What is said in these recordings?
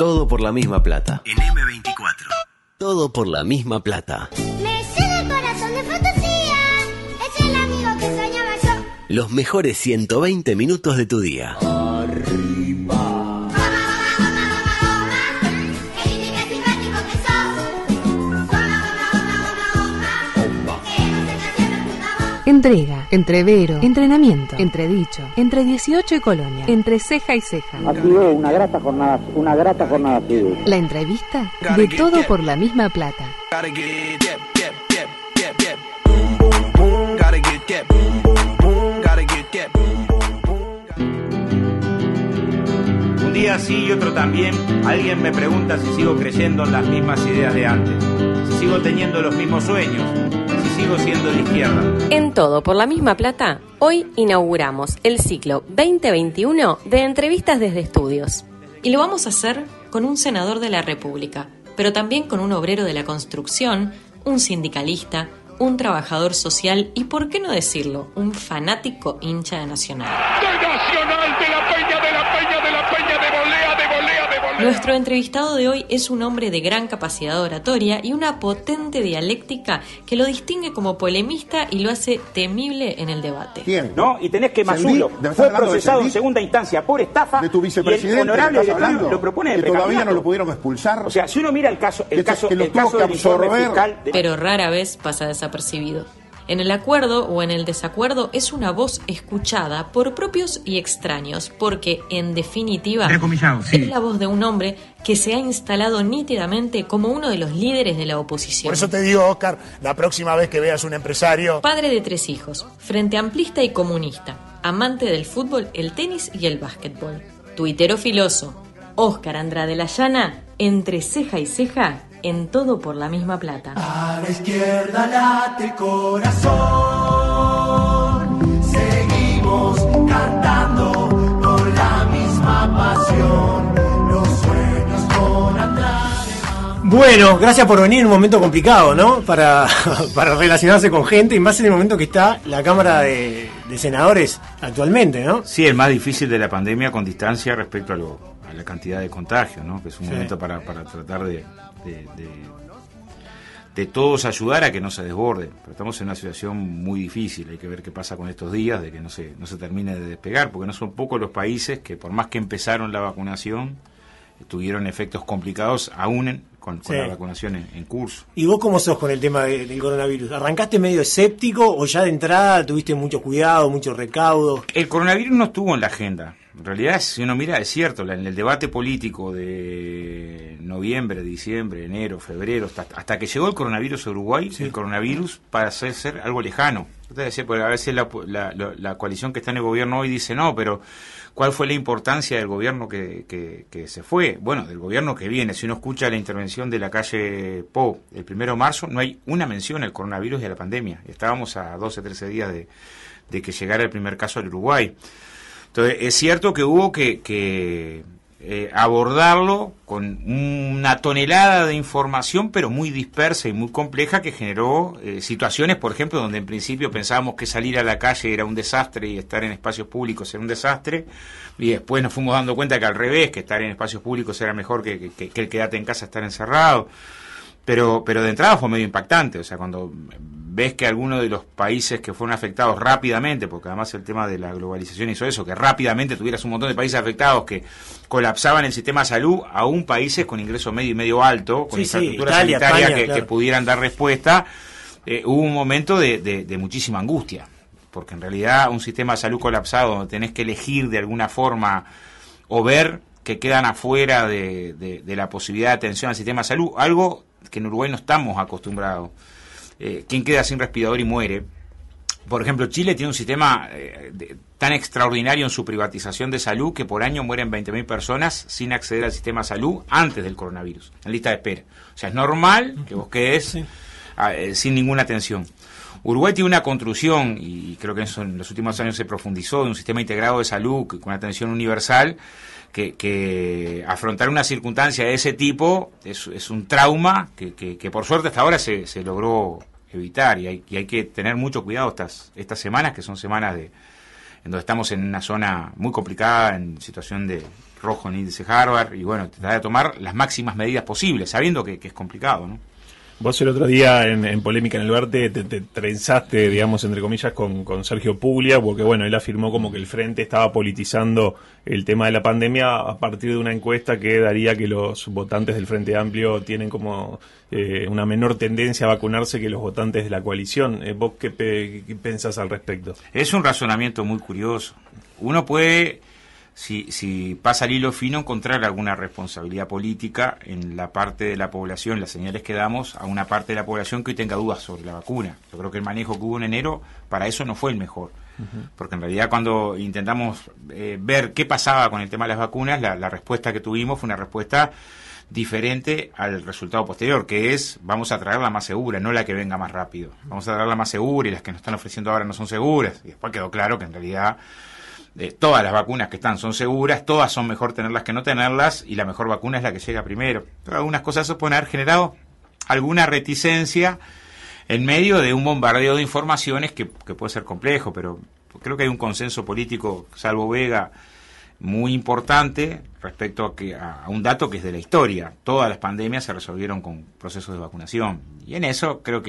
Todo por la misma plata. En M24. Todo por la misma plata. Me llena el corazón de fantasía. Es el amigo que soñaba yo. Los mejores 120 minutos de tu día. Entrega, entrevero, entrenamiento, entredicho, entre 18 y Colonia, entre ceja y ceja. Activé una grata jornada civil. La entrevista de Todo por la misma plata. Un día sí y otro también, alguien me pregunta si sigo creyendo en las mismas ideas de antes, si sigo teniendo los mismos sueños, si sigo siendo de izquierda. En Todo por la misma plata, hoy inauguramos el ciclo 2021 de entrevistas desde estudios. Y lo vamos a hacer con un senador de la República, pero también con un obrero de la construcción, un sindicalista, un trabajador social y, por qué no decirlo, un fanático hincha de Nacional. ¡De Nacional, de la Peña, de la Peña, de la Peña, de volea, de volea, de volea! Nuestro entrevistado de hoy es un hombre de gran capacidad oratoria y una potente dialéctica que lo distingue como polemista y lo hace temible en el debate. ¿Quién? ¿No? Y tenés que Masulo fue procesado en segunda instancia por estafa de tu vicepresidente, y el honorable directorio lo propone de que todavía no lo pudieron expulsar. O sea, si uno mira el caso del informe fiscal... Pero rara vez pasa desapercibido. En el acuerdo o en el desacuerdo es una voz escuchada por propios y extraños, porque, en definitiva, es la voz de un hombre que se ha instalado nítidamente como uno de los líderes de la oposición. Por eso te digo, Oscar, la próxima vez que veas un empresario... Padre de 3 hijos, frente amplista y comunista, amante del fútbol, el tenis y el básquetbol. Tuitero filoso, Oscar Andrade Layana, entre ceja y ceja, en Todo por la misma plata. A la izquierda late el corazón, seguimos cantando con la misma pasión, los sueños con Andrade. Bueno, gracias por venir en un momento complicado, ¿no? Para relacionarse con gente, y más en el momento que está la Cámara de Senadores actualmente, ¿no? Sí, el más difícil de la pandemia con distancia respecto a la cantidad de contagios, ¿no? Que es un momento para tratar de todos ayudar a que no se desborde. Pero estamos en una situación muy difícil, hay que ver qué pasa con estos días, de que no se termine de despegar, porque no son pocos los países que, por más que empezaron la vacunación, tuvieron efectos complicados aún con la vacunación en curso. ¿Y vos cómo sos con el tema del coronavirus? ¿Arrancaste medio escéptico o ya de entrada tuviste mucho cuidado, mucho recaudo? El coronavirus no estuvo en la agenda. En realidad, si uno mira, es cierto, en el debate político de noviembre, diciembre, enero, febrero, hasta que llegó el coronavirus a Uruguay, el coronavirus parece ser algo lejano. Porque a veces la coalición que está en el gobierno hoy dice no, pero ¿cuál fue la importancia del gobierno que se fue? Bueno, del gobierno que viene. Si uno escucha la intervención de la calle Po el 1 de marzo, no hay una mención al coronavirus y a la pandemia. Estábamos a 12, 13 días de que llegara el primer caso al Uruguay. Entonces, es cierto que hubo que abordarlo con una tonelada de información, pero muy dispersa y muy compleja, que generó situaciones, por ejemplo, donde en principio pensábamos que salir a la calle era un desastre y estar en espacios públicos era un desastre, y después nos fuimos dando cuenta que al revés, que estar en espacios públicos era mejor que el quedarte en casa, estar encerrado. Pero de entrada fue medio impactante, o sea, cuando ves que algunos de los países que fueron afectados rápidamente, porque además el tema de la globalización hizo eso, que rápidamente tuvieras un montón de países afectados que colapsaban el sistema de salud, aún países con ingreso medio y medio alto, con infraestructura Italia, sanitaria España, que pudieran dar respuesta, hubo un momento de muchísima angustia, porque en realidad un sistema de salud colapsado, donde tenés que elegir de alguna forma o ver que quedan afuera de la posibilidad de atención al sistema de salud, algo que en Uruguay no estamos acostumbrados. ¿Quién queda sin respirador y muere? Por ejemplo, Chile tiene un sistema tan extraordinario en su privatización de salud que por año mueren 20.000 personas sin acceder al sistema de salud antes del coronavirus, en lista de espera. O sea, es normal que vos quedes sin ninguna atención. Uruguay tiene una construcción, y creo que eso en los últimos años se profundizó, de un sistema integrado de salud con atención universal, que afrontar una circunstancia de ese tipo es un trauma que por suerte hasta ahora se logró evitar, y hay que tener mucho cuidado estas semanas, que son semanas en donde estamos en una zona muy complicada, en situación de rojo en índice Harvard, y bueno, tratar de tomar las máximas medidas posibles, sabiendo que es complicado, ¿no? Vos el otro día en Polémica en el Barte te trenzaste, digamos, entre comillas, con Sergio Puglia, porque bueno, él afirmó como que el Frente estaba politizando el tema de la pandemia a partir de una encuesta que daría que los votantes del Frente Amplio tienen como una menor tendencia a vacunarse que los votantes de la coalición. ¿Vos qué pensás al respecto? Es un razonamiento muy curioso. Uno puede, si pasa el hilo fino, encontrar alguna responsabilidad política en la parte de la población, las señales que damos a una parte de la población que hoy tenga dudas sobre la vacuna. Yo creo que el manejo que hubo en enero para eso no fue el mejor. Porque en realidad cuando intentamos ver qué pasaba con el tema de las vacunas, la respuesta que tuvimos fue una respuesta diferente al resultado posterior, que es: vamos a traer la más segura, no la que venga más rápido. Vamos a traer la más segura, y las que nos están ofreciendo ahora no son seguras. Y después quedó claro que en realidad todas las vacunas que están son seguras, todas son mejor tenerlas que no tenerlas, y la mejor vacuna es la que llega primero. Pero algunas cosas se pueden haber generado alguna reticencia en medio de un bombardeo de informaciones que puede ser complejo, pero creo que hay un consenso político, salvo Vega, muy importante respecto a un dato que es de la historia. Todas las pandemias se resolvieron con procesos de vacunación, y en eso creo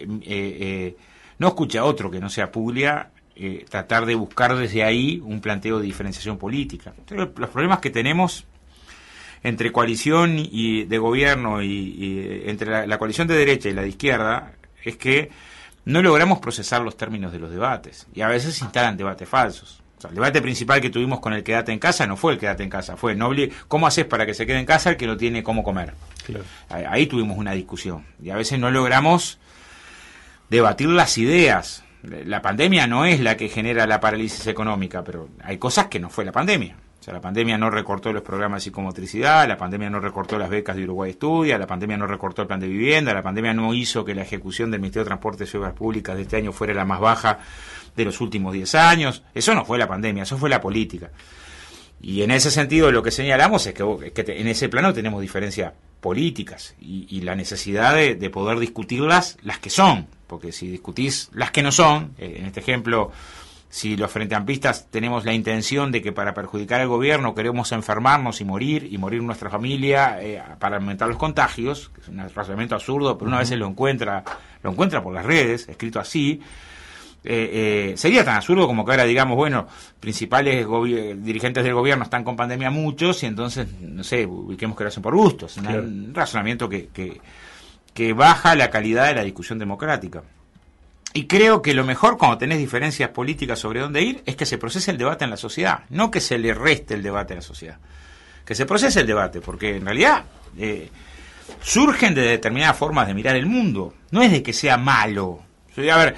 que no escucha a otro que no sea Puglia tratar de buscar desde ahí un planteo de diferenciación política. Entonces, los problemas que tenemos entre coalición y de gobierno y entre la coalición de derecha y la de izquierda es que no logramos procesar los términos de los debates, y a veces se instalan debates falsos. O sea, el debate principal que tuvimos con el quédate en casa no fue el quédate en casa, fue ¿cómo haces para que se quede en casa el que no tiene cómo comer? Claro. Ahí tuvimos una discusión, y a veces no logramos debatir las ideas. La pandemia no es la que genera la parálisis económica, pero hay cosas que no fue la pandemia. O sea, la pandemia no recortó los programas de psicomotricidad, la pandemia no recortó las becas de Uruguay Estudia, la pandemia no recortó el plan de vivienda, la pandemia no hizo que la ejecución del Ministerio de Transporte y Obras Públicas de este año fuera la más baja de los últimos 10 años. Eso no fue la pandemia, eso fue la política. Y en ese sentido lo que señalamos es que en ese plano tenemos diferencias políticas y la necesidad de poder discutirlas, las que son, porque si discutís las que no son, en este ejemplo, si los frenteamplistas tenemos la intención de que para perjudicar al gobierno queremos enfermarnos y morir nuestra familia para aumentar los contagios, que es un razonamiento absurdo, pero una vez lo encuentra por las redes, escrito así, sería tan absurdo como que ahora digamos, bueno, principales dirigentes del gobierno están con pandemia muchos, y entonces, no sé, ubiquemos que lo hacen por gustos. Claro. Un razonamiento que baja la calidad de la discusión democrática. Y creo que lo mejor cuando tenés diferencias políticas sobre dónde ir es que se procese el debate en la sociedad, no que se le reste el debate a la sociedad. Que se procese el debate, porque en realidad surgen de determinadas formas de mirar el mundo. No es de que sea malo. A ver,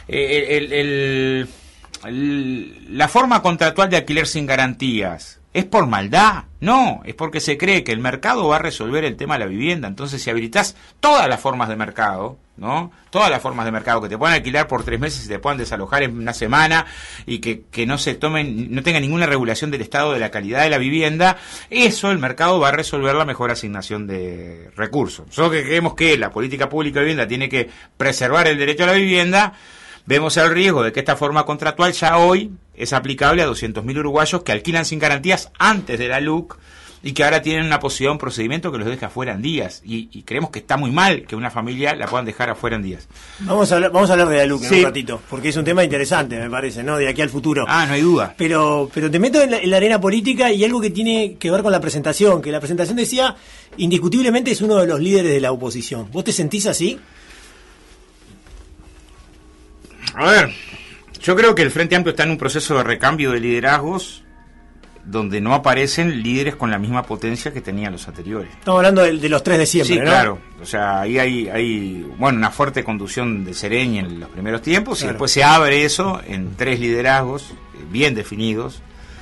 la forma contractual de alquiler sin garantías, ¿es por maldad? No, es porque se cree que el mercado va a resolver el tema de la vivienda. Entonces, si habilitás todas las formas de mercado, ¿no? Todas las formas de mercado que te puedan alquilar por 3 meses y te puedan desalojar en una semana, y que no tenga ninguna regulación del estado de la calidad de la vivienda, eso el mercado va a resolver la mejor asignación de recursos. Nosotros que creemos que la política pública de vivienda tiene que preservar el derecho a la vivienda, vemos el riesgo de que esta forma contractual ya hoy es aplicable a 200.000 uruguayos que alquilan sin garantías antes de la LUC y que ahora tienen una posibilidad, un procedimiento que los deja afuera en días. Y creemos que está muy mal que una familia la puedan dejar afuera en días. Vamos a hablar de la LUC en un ratito, porque es un tema interesante, me parece, ¿no? De aquí al futuro. No hay duda. Pero te meto en la arena política y algo que tiene que ver con la presentación, que la presentación decía, indiscutiblemente es uno de los líderes de la oposición. ¿Vos te sentís así? A ver, yo creo que el Frente Amplio está en un proceso de recambio de liderazgos donde no aparecen líderes con la misma potencia que tenían los anteriores. Estamos hablando de los 3 de siempre, sí, ¿no? Claro. O sea, ahí hay una fuerte conducción de Sereñi en los primeros tiempos, claro. Y después se abre eso en 3 liderazgos bien definidos.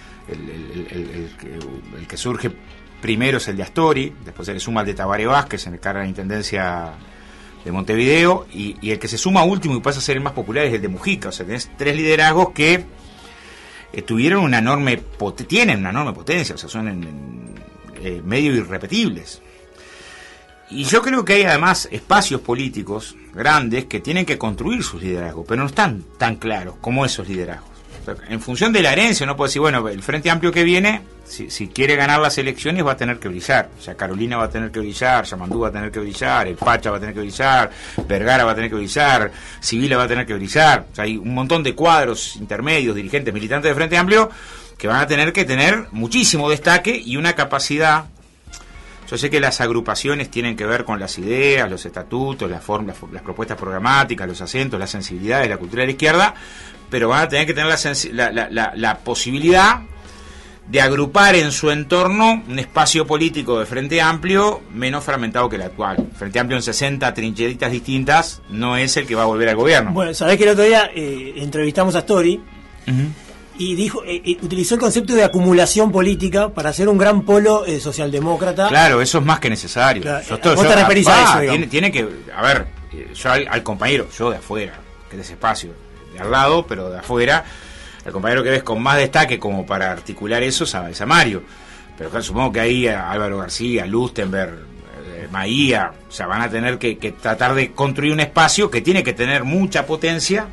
El que surge primero es el de Astori, después se le suma el de Tabaré Vázquez en el cargo de la Intendencia de Montevideo, y el que se suma último y pasa a ser el más popular es el de Mujica. O sea, tenés 3 liderazgos que tienen una enorme potencia, o sea, son medio irrepetibles. Y yo creo que hay además espacios políticos grandes que tienen que construir sus liderazgos, pero no están tan claros como esos liderazgos. En función de la herencia, uno puede decir, bueno, el Frente Amplio que viene, si quiere ganar las elecciones, va a tener que brillar. O sea, Carolina va a tener que brillar, Yamandú va a tener que brillar, el Pacha va a tener que brillar, Vergara va a tener que brillar, Sibila va a tener que brillar. O sea, hay un montón de cuadros intermedios, dirigentes, militantes del Frente Amplio que van a tener que tener muchísimo destaque y una capacidad. Yo sé que las agrupaciones tienen que ver con las ideas, los estatutos, las propuestas programáticas, los acentos, las sensibilidades, la cultura de la izquierda, pero van a tener que tener la posibilidad de agrupar en su entorno un espacio político de Frente Amplio menos fragmentado que el actual. Frente Amplio en 60 trincheritas distintas no es el que va a volver al gobierno. Bueno, sabés que el otro día entrevistamos a Story y dijo, utilizó el concepto de acumulación política para hacer un gran polo socialdemócrata. Claro, eso es más que necesario. Claro, ¿vos te referís a eso? Tiene que, a ver, yo al compañero, yo de afuera, que de ese espacio, de al lado, pero de afuera, el compañero que ves con más destaque como para articular eso es a Mario. Pero claro, supongo que ahí a Álvaro García, Lustenberg, Maía, o sea, van a tener que tratar de construir un espacio que tiene que tener mucha potencia,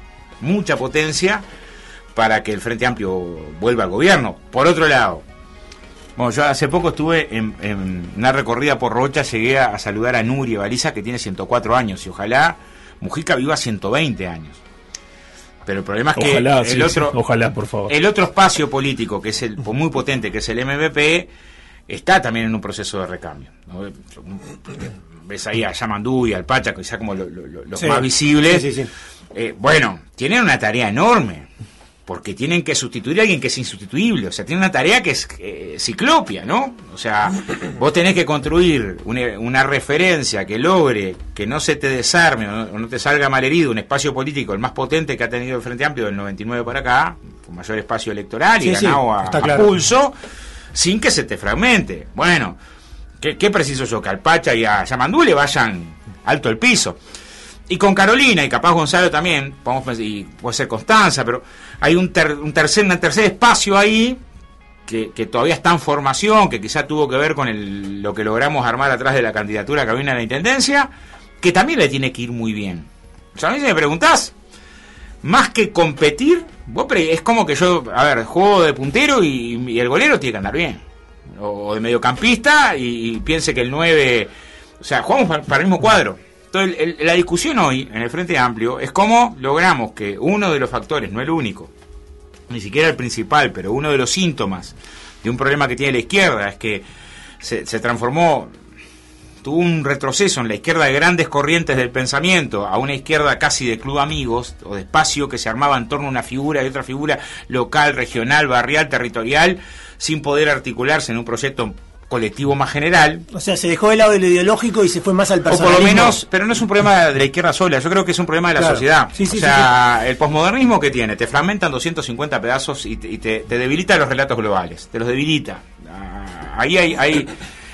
para que el Frente Amplio vuelva al gobierno. Por otro lado, bueno, yo hace poco estuve en una recorrida por Rocha, llegué a saludar a Nuria Baliza, que tiene 104 años, y ojalá Mujica viva 120 años. Pero el problema es que ojalá, por favor. El otro espacio político, que es el muy potente, que es el MVP, está también en un proceso de recambio, ¿no? Ves ahí a Yamandú y al Pacha, quizá como los más visibles. Bueno, tienen una tarea enorme, porque tienen que sustituir a alguien que es insustituible. O sea, tienen una tarea que es ciclopia, ¿no? O sea, vos tenés que construir una referencia que logre que no se te desarme o no te salga malherido un espacio político, el más potente que ha tenido el Frente Amplio del 99 para acá, con mayor espacio electoral y ganado a pulso, sin que se te fragmente. Bueno, ¿qué preciso yo? Que al Pacha y a Yamandú le vayan alto el piso. Y con Carolina, y capaz Gonzalo también, y puede ser Constanza, pero hay un tercer espacio ahí que todavía está en formación, que quizá tuvo que ver con lo que logramos armar atrás de la candidatura que vino a la Intendencia, que también le tiene que ir muy bien. O sea, a mí si me preguntás, más que competir, es como que yo, juego de puntero y el golero tiene que andar bien. O de mediocampista y piense que el 9, o sea, jugamos para el mismo cuadro. Entonces, la discusión hoy en el Frente Amplio es cómo logramos que uno de los factores, no el único, ni siquiera el principal, pero uno de los síntomas de un problema que tiene la izquierda es que se transformó, tuvo un retroceso en la izquierda de grandes corrientes del pensamiento a una izquierda casi de club amigos o de espacio que se armaba en torno a una figura y otra figura local, regional, barrial, territorial, sin poder articularse en un proyecto colectivo más general. O sea, se dejó de lado de lo ideológico y se fue más al personalismo. O por lo menos, pero no es un problema de la izquierda sola, yo creo que es un problema de la sociedad. El posmodernismo que tiene, te fragmentan 250 pedazos y te debilita los relatos globales, te los debilita. Ahí hay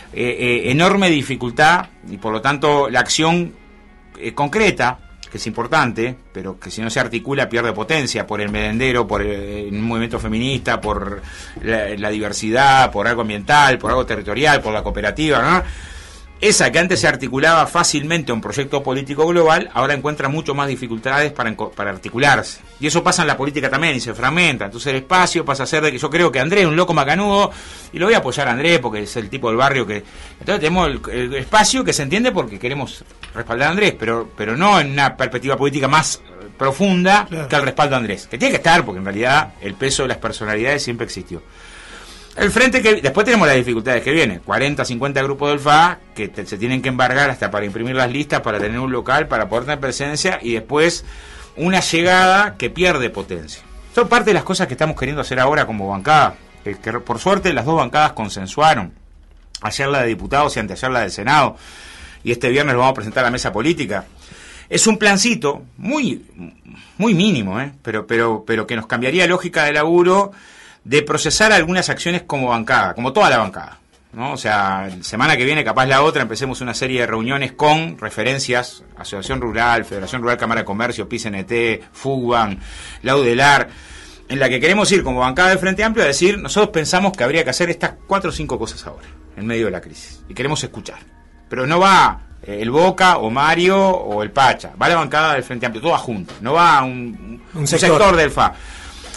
enorme dificultad y por lo tanto la acción concreta, que es importante, pero que si no se articula pierde potencia por el merendero, por el movimiento feminista, por la diversidad, por algo ambiental, por algo territorial, por la cooperativa, ¿no? Esa que antes se articulaba fácilmente a un proyecto político global, ahora encuentra mucho más dificultades para articularse. Y eso pasa en la política también, y se fragmenta. Entonces el espacio pasa a ser de que yo creo que Andrés es un loco macanudo, y lo voy a apoyar a Andrés porque es el tipo del barrio que... Entonces tenemos el espacio que se entiende porque queremos respaldar a Andrés, pero no en una perspectiva política más profunda que el respaldo a Andrés. Que tiene que estar, porque en realidad el peso de las personalidades siempre existió. El frente que después tenemos las dificultades que vienen, 40, 50 grupos del FA que se tienen que embargar hasta para imprimir las listas, para tener un local, para poder tener presencia y después una llegada que pierde potencia. Son parte de las cosas que estamos queriendo hacer ahora como bancada, que por suerte las dos bancadas consensuaron. Ayer la de diputados y anteayer la del Senado, y este viernes lo vamos a presentar a la mesa política. Es un plancito muy mínimo, pero que nos cambiaría lógica de laburo, de procesar algunas acciones como bancada, como toda la bancada, ¿no? O sea, semana que viene, capaz la otra, empecemos una serie de reuniones con referencias, Asociación Rural, Federación Rural, Cámara de Comercio, PICNT, FUGBAN, la UDELAR, en la que queremos ir como bancada del Frente Amplio a decir, nosotros pensamos que habría que hacer estas 4 o 5 cosas ahora, en medio de la crisis, y queremos escuchar. Pero no va el Boca o Mario o el Pacha, va la bancada del Frente Amplio, toda junta, no va un sector del FA.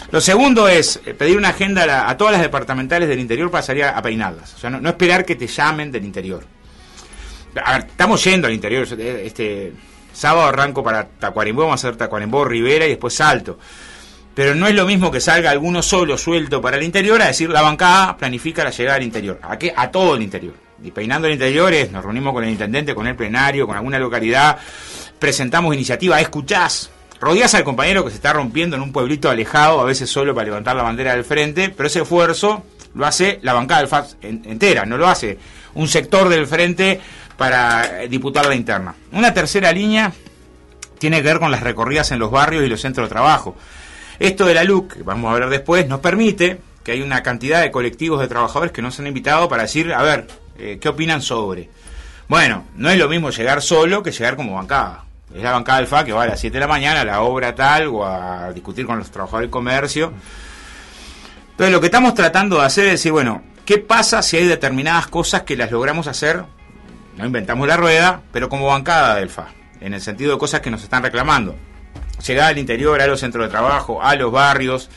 Lo segundo es pedir una agenda a todas las departamentales del interior para salir a peinarlas. O sea, no esperar que te llamen del interior. A ver, estamos yendo al interior. Este sábado arranco para Tacuarembó, vamos a hacer Tacuarembó, Rivera y después Salto. Pero no es lo mismo que salga alguno solo suelto para el interior a decir la bancada planifica la llegada al interior. A todo el interior. Y peinando el interior nos reunimos con el intendente, con el plenario, con alguna localidad, presentamos iniciativa, escuchás, rodeás al compañero que se está rompiendo en un pueblito alejado, a veces solo para levantar la bandera del frente, pero ese esfuerzo lo hace la bancada del FAS entera, no lo hace un sector del frente para disputar la interna. Una tercera línea tiene que ver con las recorridas en los barrios y los centros de trabajo. Esto de la LUC, que vamos a ver después, nos permite que hay una cantidad de colectivos de trabajadores que nos han invitado para decir, a ver, ¿qué opinan sobre? Bueno, no es lo mismo llegar solo que llegar como bancada. Es la bancada del FA que va a las 7 de la mañana a la obra tal o a discutir con los trabajadores del comercio. Entonces lo que estamos tratando de hacer es decir, bueno, ¿qué pasa si hay determinadas cosas que las logramos hacer? No inventamos la rueda, pero como bancada del FA, en el sentido de cosas que nos están reclamando. Llegar al interior, a los centros de trabajo, a los barrios.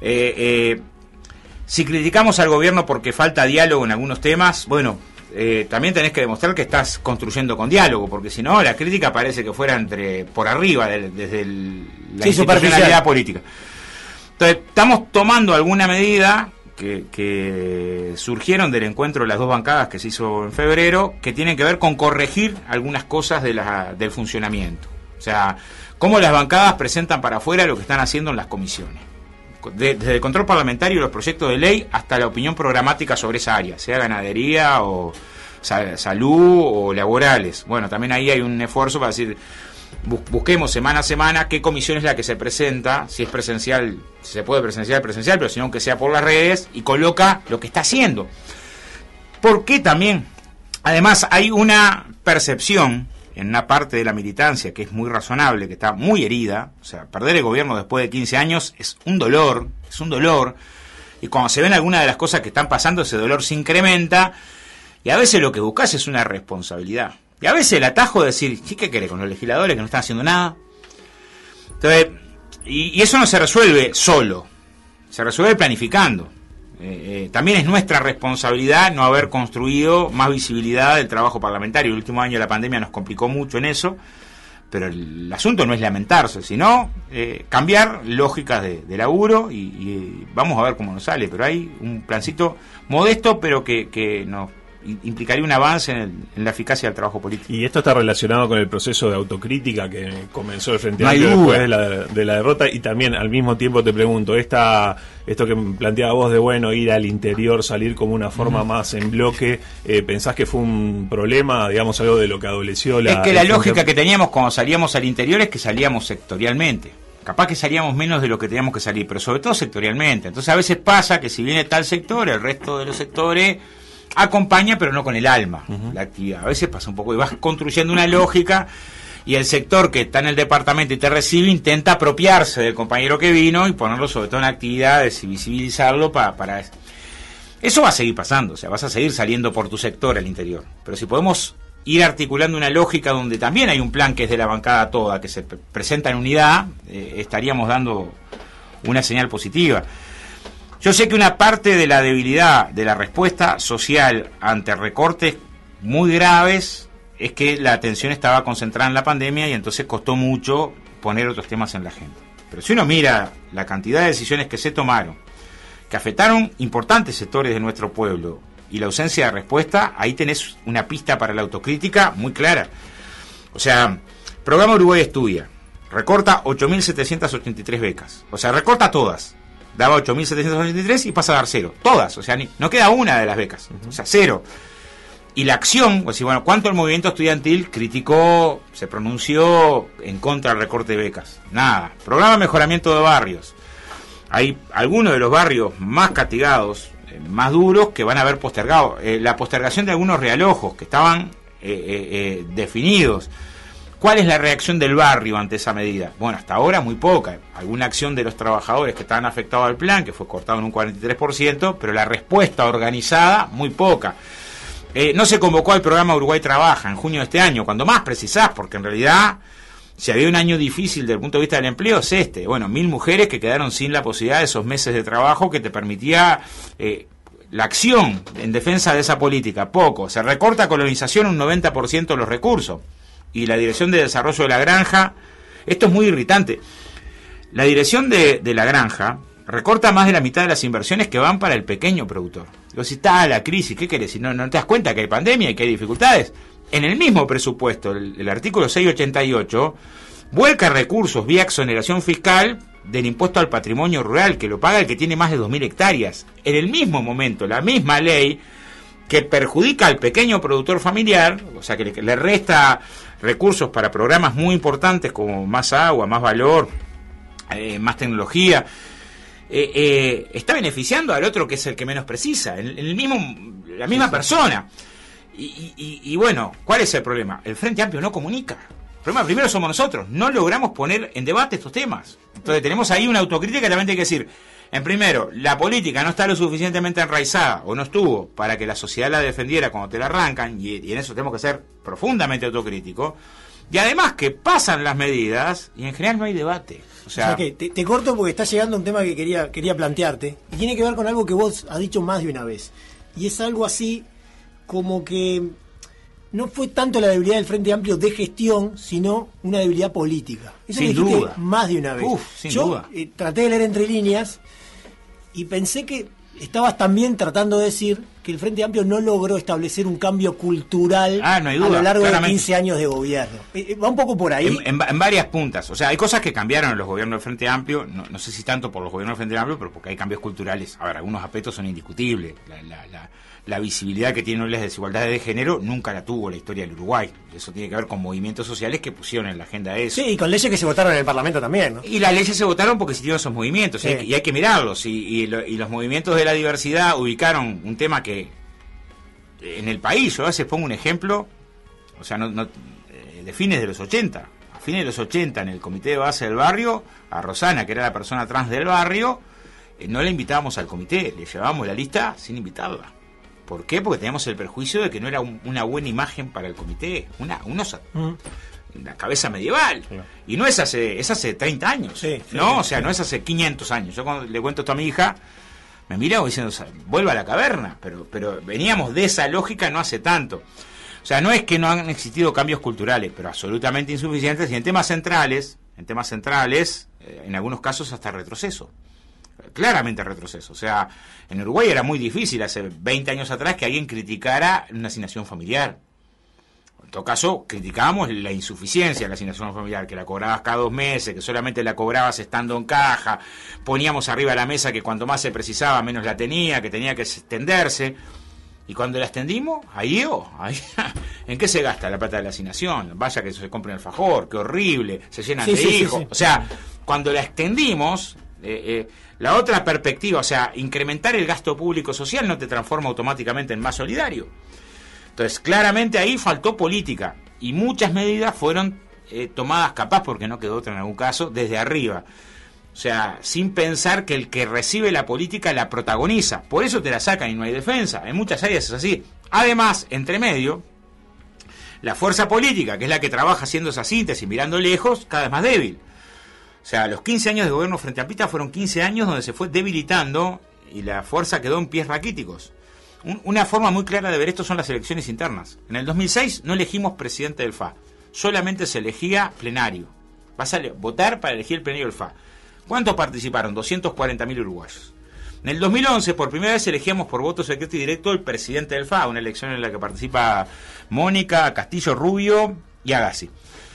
Si criticamos al gobierno porque falta diálogo en algunos temas, bueno, también tenés que demostrar que estás construyendo con diálogo, porque si no, la crítica parece que fuera por arriba, desde la institucionalidad política. Entonces, estamos tomando alguna medida que surgieron del encuentro de las dos bancadas que se hizo en febrero, que tienen que ver con corregir algunas cosas del funcionamiento. O sea, cómo las bancadas presentan para afuera lo que están haciendo en las comisiones. Desde el control parlamentario, los proyectos de ley, hasta la opinión programática sobre esa área, sea ganadería o salud o laborales. Bueno, también ahí hay un esfuerzo para decir, busquemos semana a semana qué comisión es la que se presenta, si es presencial, si se puede presencial, pero si no, que sea por las redes, y coloca lo que está haciendo. Porque también, además, hay una percepción en una parte de la militancia que es muy razonable, que está muy herida. O sea, perder el gobierno después de 15 años es un dolor, y cuando se ven algunas de las cosas que están pasando, ese dolor se incrementa, y a veces lo que buscas es una responsabilidad. Y a veces el atajo de decir, ¿qué querés con los legisladores que no están haciendo nada? Entonces, y eso no se resuelve solo, se resuelve planificando. También es nuestra responsabilidad no haber construido más visibilidad del trabajo parlamentario. El último año de la pandemia nos complicó mucho en eso, pero el asunto no es lamentarse, sino cambiar lógicas de laburo y vamos a ver cómo nos sale. Pero hay un plancito modesto, pero que nos implicaría un avance en la eficacia del trabajo político. Y esto está relacionado con el proceso de autocrítica que comenzó el Frente Amplio después de la derrota, y también al mismo tiempo te pregunto, esto que planteaba vos de ir al interior, salir como una forma más en bloque, ¿pensás que fue un problema, digamos, algo de lo que adoleció la... Es que la lógica que teníamos cuando salíamos al interior es que salíamos sectorialmente. Capaz que salíamos menos de lo que teníamos que salir, pero sobre todo sectorialmente. Entonces a veces pasa que si viene tal sector, el resto de los sectores acompaña, pero no con el alma, la actividad. A veces pasa un poco y vas construyendo una lógica, y el sector que está en el departamento y te recibe intenta apropiarse del compañero que vino y ponerlo sobre todo en actividades y visibilizarlo para eso. Eso va a seguir pasando, o sea, vas a seguir saliendo por tu sector al interior. Pero si podemos ir articulando una lógica donde también hay un plan que es de la bancada toda, que se presenta en unidad, estaríamos dando una señal positiva. Yo sé que una parte de la debilidad de la respuesta social ante recortes muy graves es que la atención estaba concentrada en la pandemia y entonces costó mucho poner otros temas en la agenda. Pero si uno mira la cantidad de decisiones que se tomaron, que afectaron importantes sectores de nuestro pueblo, y la ausencia de respuesta, ahí tenés una pista para la autocrítica muy clara. O sea, Programa Uruguay Estudia recorta 8.783 becas. O sea, recorta todas. Daba 8.783 y pasa a dar 0. Todas, o sea, no queda una de las becas. O sea, 0. Y la acción, o sea, bueno, ¿cuánto el movimiento estudiantil criticó, se pronunció en contra del recorte de becas? Nada. Programa de mejoramiento de barrios. Hay algunos de los barrios más castigados, más duros, que van a haber postergado. La postergación de algunos realojos que estaban definidos. ¿Cuál es la reacción del barrio ante esa medida? Bueno, hasta ahora muy poca. Alguna acción de los trabajadores que estaban afectados al plan, que fue cortado en un 43%, pero la respuesta organizada, muy poca. No se convocó al programa Uruguay Trabaja en junio de este año, cuando más precisás, porque en realidad si había un año difícil desde el punto de vista del empleo, es este. Bueno, 1.000 mujeres que quedaron sin la posibilidad de esos meses de trabajo que te permitía la acción en defensa de esa política. Poco. Se recorta colonización un 90% de los recursos. Y la Dirección de Desarrollo de la Granja, esto es muy irritante. La Dirección de la Granja recorta más de la mitad de las inversiones que van para el pequeño productor. Digo, si está la crisis, ¿qué querés? Si no te das cuenta que hay pandemia y que hay dificultades. En el mismo presupuesto, el artículo 688, vuelca recursos vía exoneración fiscal del impuesto al patrimonio rural, que lo paga el que tiene más de 2.000 hectáreas. En el mismo momento, la misma ley que perjudica al pequeño productor familiar, o sea, que le resta recursos para programas muy importantes como más agua, más valor, más tecnología, está beneficiando al otro que es el que menos precisa, la misma persona. Y bueno, ¿cuál es el problema? El Frente Amplio no comunica. El problema primero somos nosotros, no logramos poner en debate estos temas. Entonces tenemos ahí una autocrítica que también hay que decir, en primero, la política no está lo suficientemente enraizada, o no estuvo, para que la sociedad la defendiera cuando te la arrancan, y en eso tenemos que ser profundamente autocríticos. Y además que pasan las medidas y en general no hay debate. O sea que te corto porque está llegando un tema que quería plantearte, y tiene que ver con algo que vos has dicho más de una vez. Y es algo así como que no fue tanto la debilidad del Frente Amplio de gestión, sino una debilidad política. Eso sin lo dijiste duda. Más de una vez. Sin Yo duda. Traté de leer entre líneas y pensé que estabas también tratando de decir que el Frente Amplio no logró establecer un cambio cultural no hay duda, a lo largo claramente. de 15 años de gobierno. Va un poco por ahí. En varias puntas. O sea, hay cosas que cambiaron en los gobiernos del Frente Amplio, no sé si tanto por los gobiernos del Frente Amplio, pero porque hay cambios culturales. A ver, algunos aspectos son indiscutibles. La visibilidad que tienen las desigualdades de género nunca la tuvo la historia del Uruguay. Eso tiene que ver con movimientos sociales que pusieron en la agenda eso. Sí, y con leyes que se votaron en el Parlamento también, ¿no? Y las leyes se votaron porque existieron esos movimientos, sí. Y hay que mirarlos. Y los movimientos de la diversidad ubicaron un tema que en el país, yo a veces pongo un ejemplo, o sea, de fines de los 80. A fines de los 80, en el comité de base del barrio, a Rosana, que era la persona trans del barrio, no la invitábamos al comité, le llevábamos la lista sin invitarla. ¿Por qué? Porque teníamos el perjuicio de que no era una buena imagen para el comité, una cabeza medieval. Sí. Y no es hace 30 años, ¿no? O sea, no es hace 500 años. Yo cuando le cuento esto a mi hija, me mira diciendo, vuelva a la caverna, pero veníamos de esa lógica no hace tanto. O sea, no es que no han existido cambios culturales, pero absolutamente insuficientes, y en temas centrales, en algunos casos hasta retroceso. Claramente retroceso. O sea, en Uruguay era muy difícil hace 20 años atrás que alguien criticara una asignación familiar. En todo caso, criticábamos la insuficiencia de la asignación familiar, que la cobrabas cada 2 meses, que solamente la cobrabas estando en caja, poníamos arriba de la mesa que cuanto más se precisaba, menos la tenía, que tenía que extenderse. Y cuando la extendimos, ahí ¿en qué se gasta la plata de la asignación? Vaya que se compre un alfajor, qué horrible, se llenan de hijos. Sí. O sea, cuando la extendimos, la otra perspectiva, o sea, incrementar el gasto público social no te transforma automáticamente en más solidario. Entonces, claramente ahí faltó política y muchas medidas fueron tomadas, capaz porque no quedó otra en algún caso, desde arriba. O sea, sin pensar que el que recibe la política la protagoniza. Por eso te la sacan y no hay defensa. En muchas áreas es así. Además, entre medio, la fuerza política, que es la que trabaja haciendo esa síntesis, mirando lejos, cada vez más débil. O sea, los 15 años de gobierno frente amplista fueron 15 años donde se fue debilitando y la fuerza quedó en pies raquíticos. Una forma muy clara de ver esto son las elecciones internas. En el 2006 no elegimos presidente del FA, solamente se elegía plenario. Vas a votar para elegir el plenario del FA. ¿Cuántos participaron? 240.000 uruguayos. En el 2011, por primera vez, elegíamos por voto secreto y directo el presidente del FA, una elección en la que participa Mónica, Castillo, Rubio y Agassi.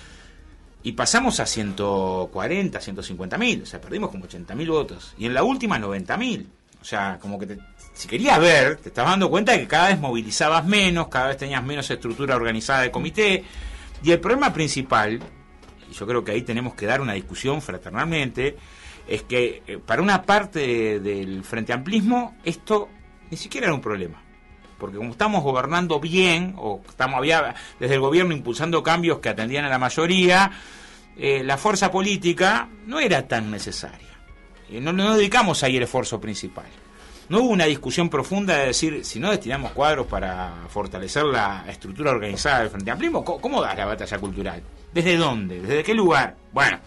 Y pasamos a 140, 150.000, o sea, perdimos como 80.000 votos. Y en la última, 90.000. O sea, como que si querías ver, te estabas dando cuenta de que cada vez movilizabas menos, cada vez tenías menos estructura organizada de comité. Y el problema principal, y yo creo que ahí tenemos que dar una discusión fraternalmente, es que para una parte del frente amplismo esto ni siquiera era un problema. Porque como estamos gobernando bien, o había desde el gobierno impulsando cambios que atendían a la mayoría, la fuerza política no era tan necesaria. No dedicamos ahí el esfuerzo principal. No hubo una discusión profunda de decir, si no destinamos cuadros para fortalecer la estructura organizada del Frente Amplio, ¿cómo das la batalla cultural? ¿Desde dónde? ¿Desde qué lugar? Bueno,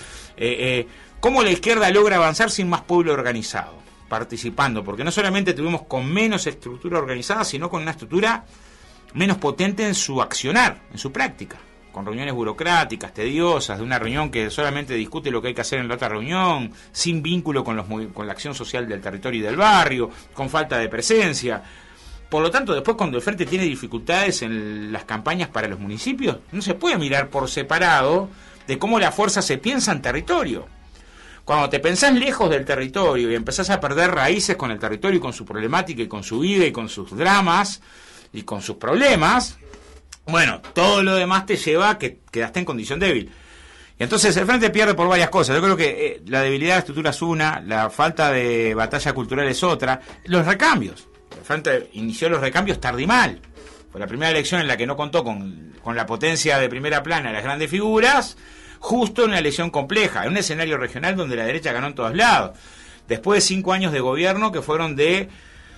¿cómo la izquierda logra avanzar sin más pueblo organizado? Participando, porque no solamente tuvimos con menos estructura organizada, sino con una estructura menos potente en su accionar, en su práctica, con reuniones burocráticas, tediosas, de una reunión que solamente discute lo que hay que hacer en la otra reunión, sin vínculo con la acción social del territorio y del barrio, con falta de presencia. Por lo tanto, después cuando el Frente tiene dificultades en las campañas para los municipios, no se puede mirar por separado de cómo la fuerza se piensa en territorio. Cuando te pensás lejos del territorio y empezás a perder raíces con el territorio y con su problemática y con su vida y con sus dramas y con sus problemas, bueno, todo lo demás te lleva a que quedaste en condición débil. Y entonces el Frente pierde por varias cosas. Yo creo que la debilidad de la estructura es una, la falta de batalla cultural es otra, los recambios. El Frente inició los recambios tarde y mal. Fue la primera elección en la que no contó con la potencia de primera plana de las grandes figuras, justo en una elección compleja, en un escenario regional donde la derecha ganó en todos lados. Después de 5 años de gobierno que fueron de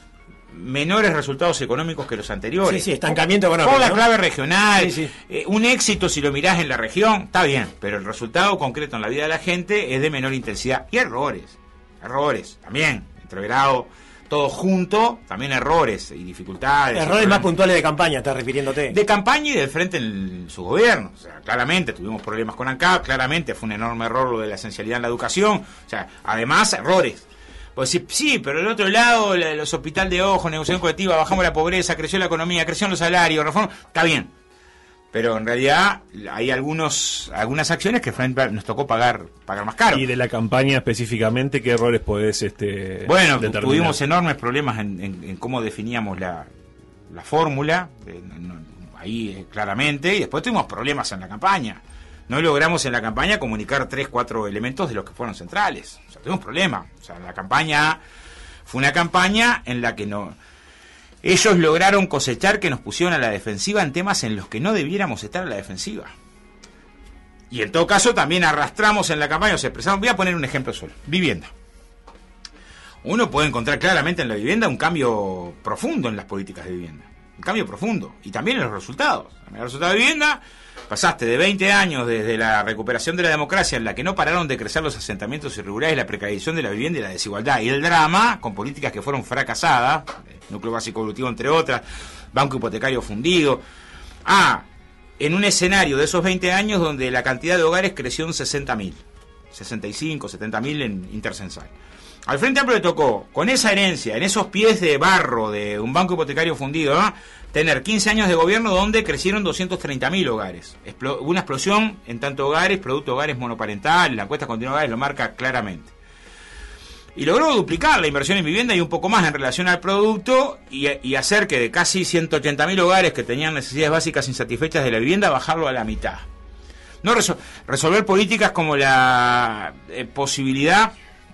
menores resultados económicos que los anteriores. Sí, estancamiento económico. Con la clave regional, un éxito si lo mirás en la región, está bien, pero el resultado concreto en la vida de la gente es de menor intensidad. Y errores también, entreverado, todo junto, también errores y dificultades. Errores más puntuales de campaña, estás refiriéndote. De campaña y del Frente en su gobierno. O sea, claramente tuvimos problemas con ANCAP, claramente fue un enorme error lo de la esencialidad en la educación. O sea, además, errores. Pues sí, pero del otro lado, los hospitales de ojo, negociación colectiva, bajamos la pobreza, creció la economía, crecieron los salarios, reforma, está bien. Pero en realidad hay algunas acciones que nos tocó pagar más caro. Y de la campaña específicamente, ¿qué errores podés bueno, determinar? Tuvimos enormes problemas en cómo definíamos la fórmula, ahí claramente, y después tuvimos problemas en la campaña. No logramos en la campaña comunicar 3-4 elementos de los que fueron centrales. O sea, tuvimos problemas. O sea, la campaña fue una campaña en la que ellos lograron cosechar que nos pusieron a la defensiva en temas en los que no debiéramos estar a la defensiva. Y en todo caso también arrastramos en la campaña, o sea, expresamos, voy a poner un ejemplo solo. Vivienda. Uno puede encontrar claramente en la vivienda un cambio profundo en las políticas de vivienda. Un cambio profundo. Y también en los resultados. En el resultado de vivienda, pasaste de 20 años desde la recuperación de la democracia en la que no pararon de crecer los asentamientos irregulares, la precarización de la vivienda y la desigualdad y el drama, con políticas que fueron fracasadas, núcleo básico evolutivo entre otras, banco hipotecario fundido, en un escenario de esos 20 años donde la cantidad de hogares creció en 60.000, 65, 70.000 en Intercensal. Al Frente Amplio le tocó, con esa herencia, en esos pies de barro de un banco hipotecario fundido, tener 15 años de gobierno donde crecieron 230.000 hogares. Hubo una explosión en tanto hogares, producto de hogares monoparentales, la encuesta continua de hogares lo marca claramente. Y logró duplicar la inversión en vivienda y un poco más en relación al producto y hacer que de casi 180.000 hogares que tenían necesidades básicas insatisfechas de la vivienda, bajarlo a la mitad. No resolver políticas como la posibilidad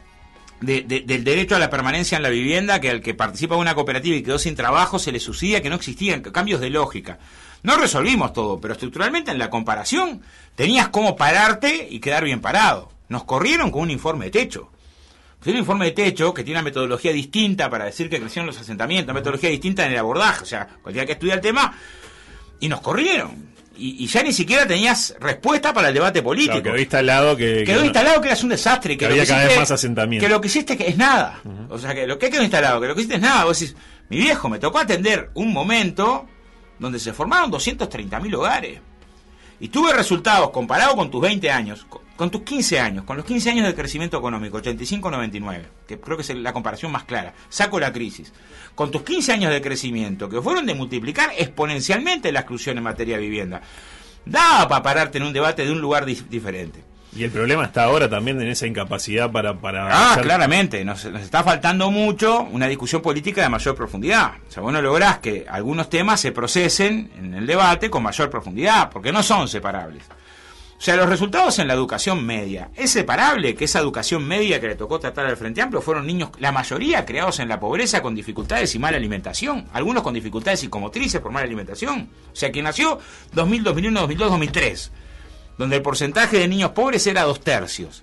del derecho a la permanencia en la vivienda, que al que participa de una cooperativa y quedó sin trabajo se le subsidia, que no existían cambios de lógica. No resolvimos todo, pero estructuralmente en la comparación tenías cómo pararte y quedar bien parado. Nos corrieron con un informe de techo. Un informe de techo que tiene una metodología distinta para decir que crecieron los asentamientos, una metodología distinta en el abordaje, o sea, cualquiera que estudia el tema, y nos corrieron. Y ya ni siquiera tenías respuesta para el debate político. Claro, quedó instalado que eras un desastre, que había cada vez más asentamientos. Que lo que hiciste es nada. O sea, que lo que quedó instalado, que lo que hiciste es nada. Vos decís, mi viejo, me tocó atender un momento donde se formaron 230.000 hogares. Y tuve resultados comparados con tus 20 años, con tus 15 años, con los 15 años de crecimiento económico, 85-99, que creo que es la comparación más clara. Saco la crisis. Con tus 15 años de crecimiento, que fueron de multiplicar exponencialmente la exclusión en materia de vivienda, daba para pararte en un debate de un lugar diferente. Y el problema está ahora también en esa incapacidad para claramente, nos está faltando mucho una discusión política de mayor profundidad. O sea, vos no lográs que algunos temas se procesen en el debate con mayor profundidad, porque no son separables. O sea, los resultados en la educación media, ¿es separable que esa educación media que le tocó tratar al Frente Amplio fueron niños, la mayoría criados en la pobreza con dificultades y mala alimentación? Algunos con dificultades psicomotrices por mala alimentación. O sea, quien nació 2000, 2001, 2002, 2003, donde el porcentaje de niños pobres era 2/3.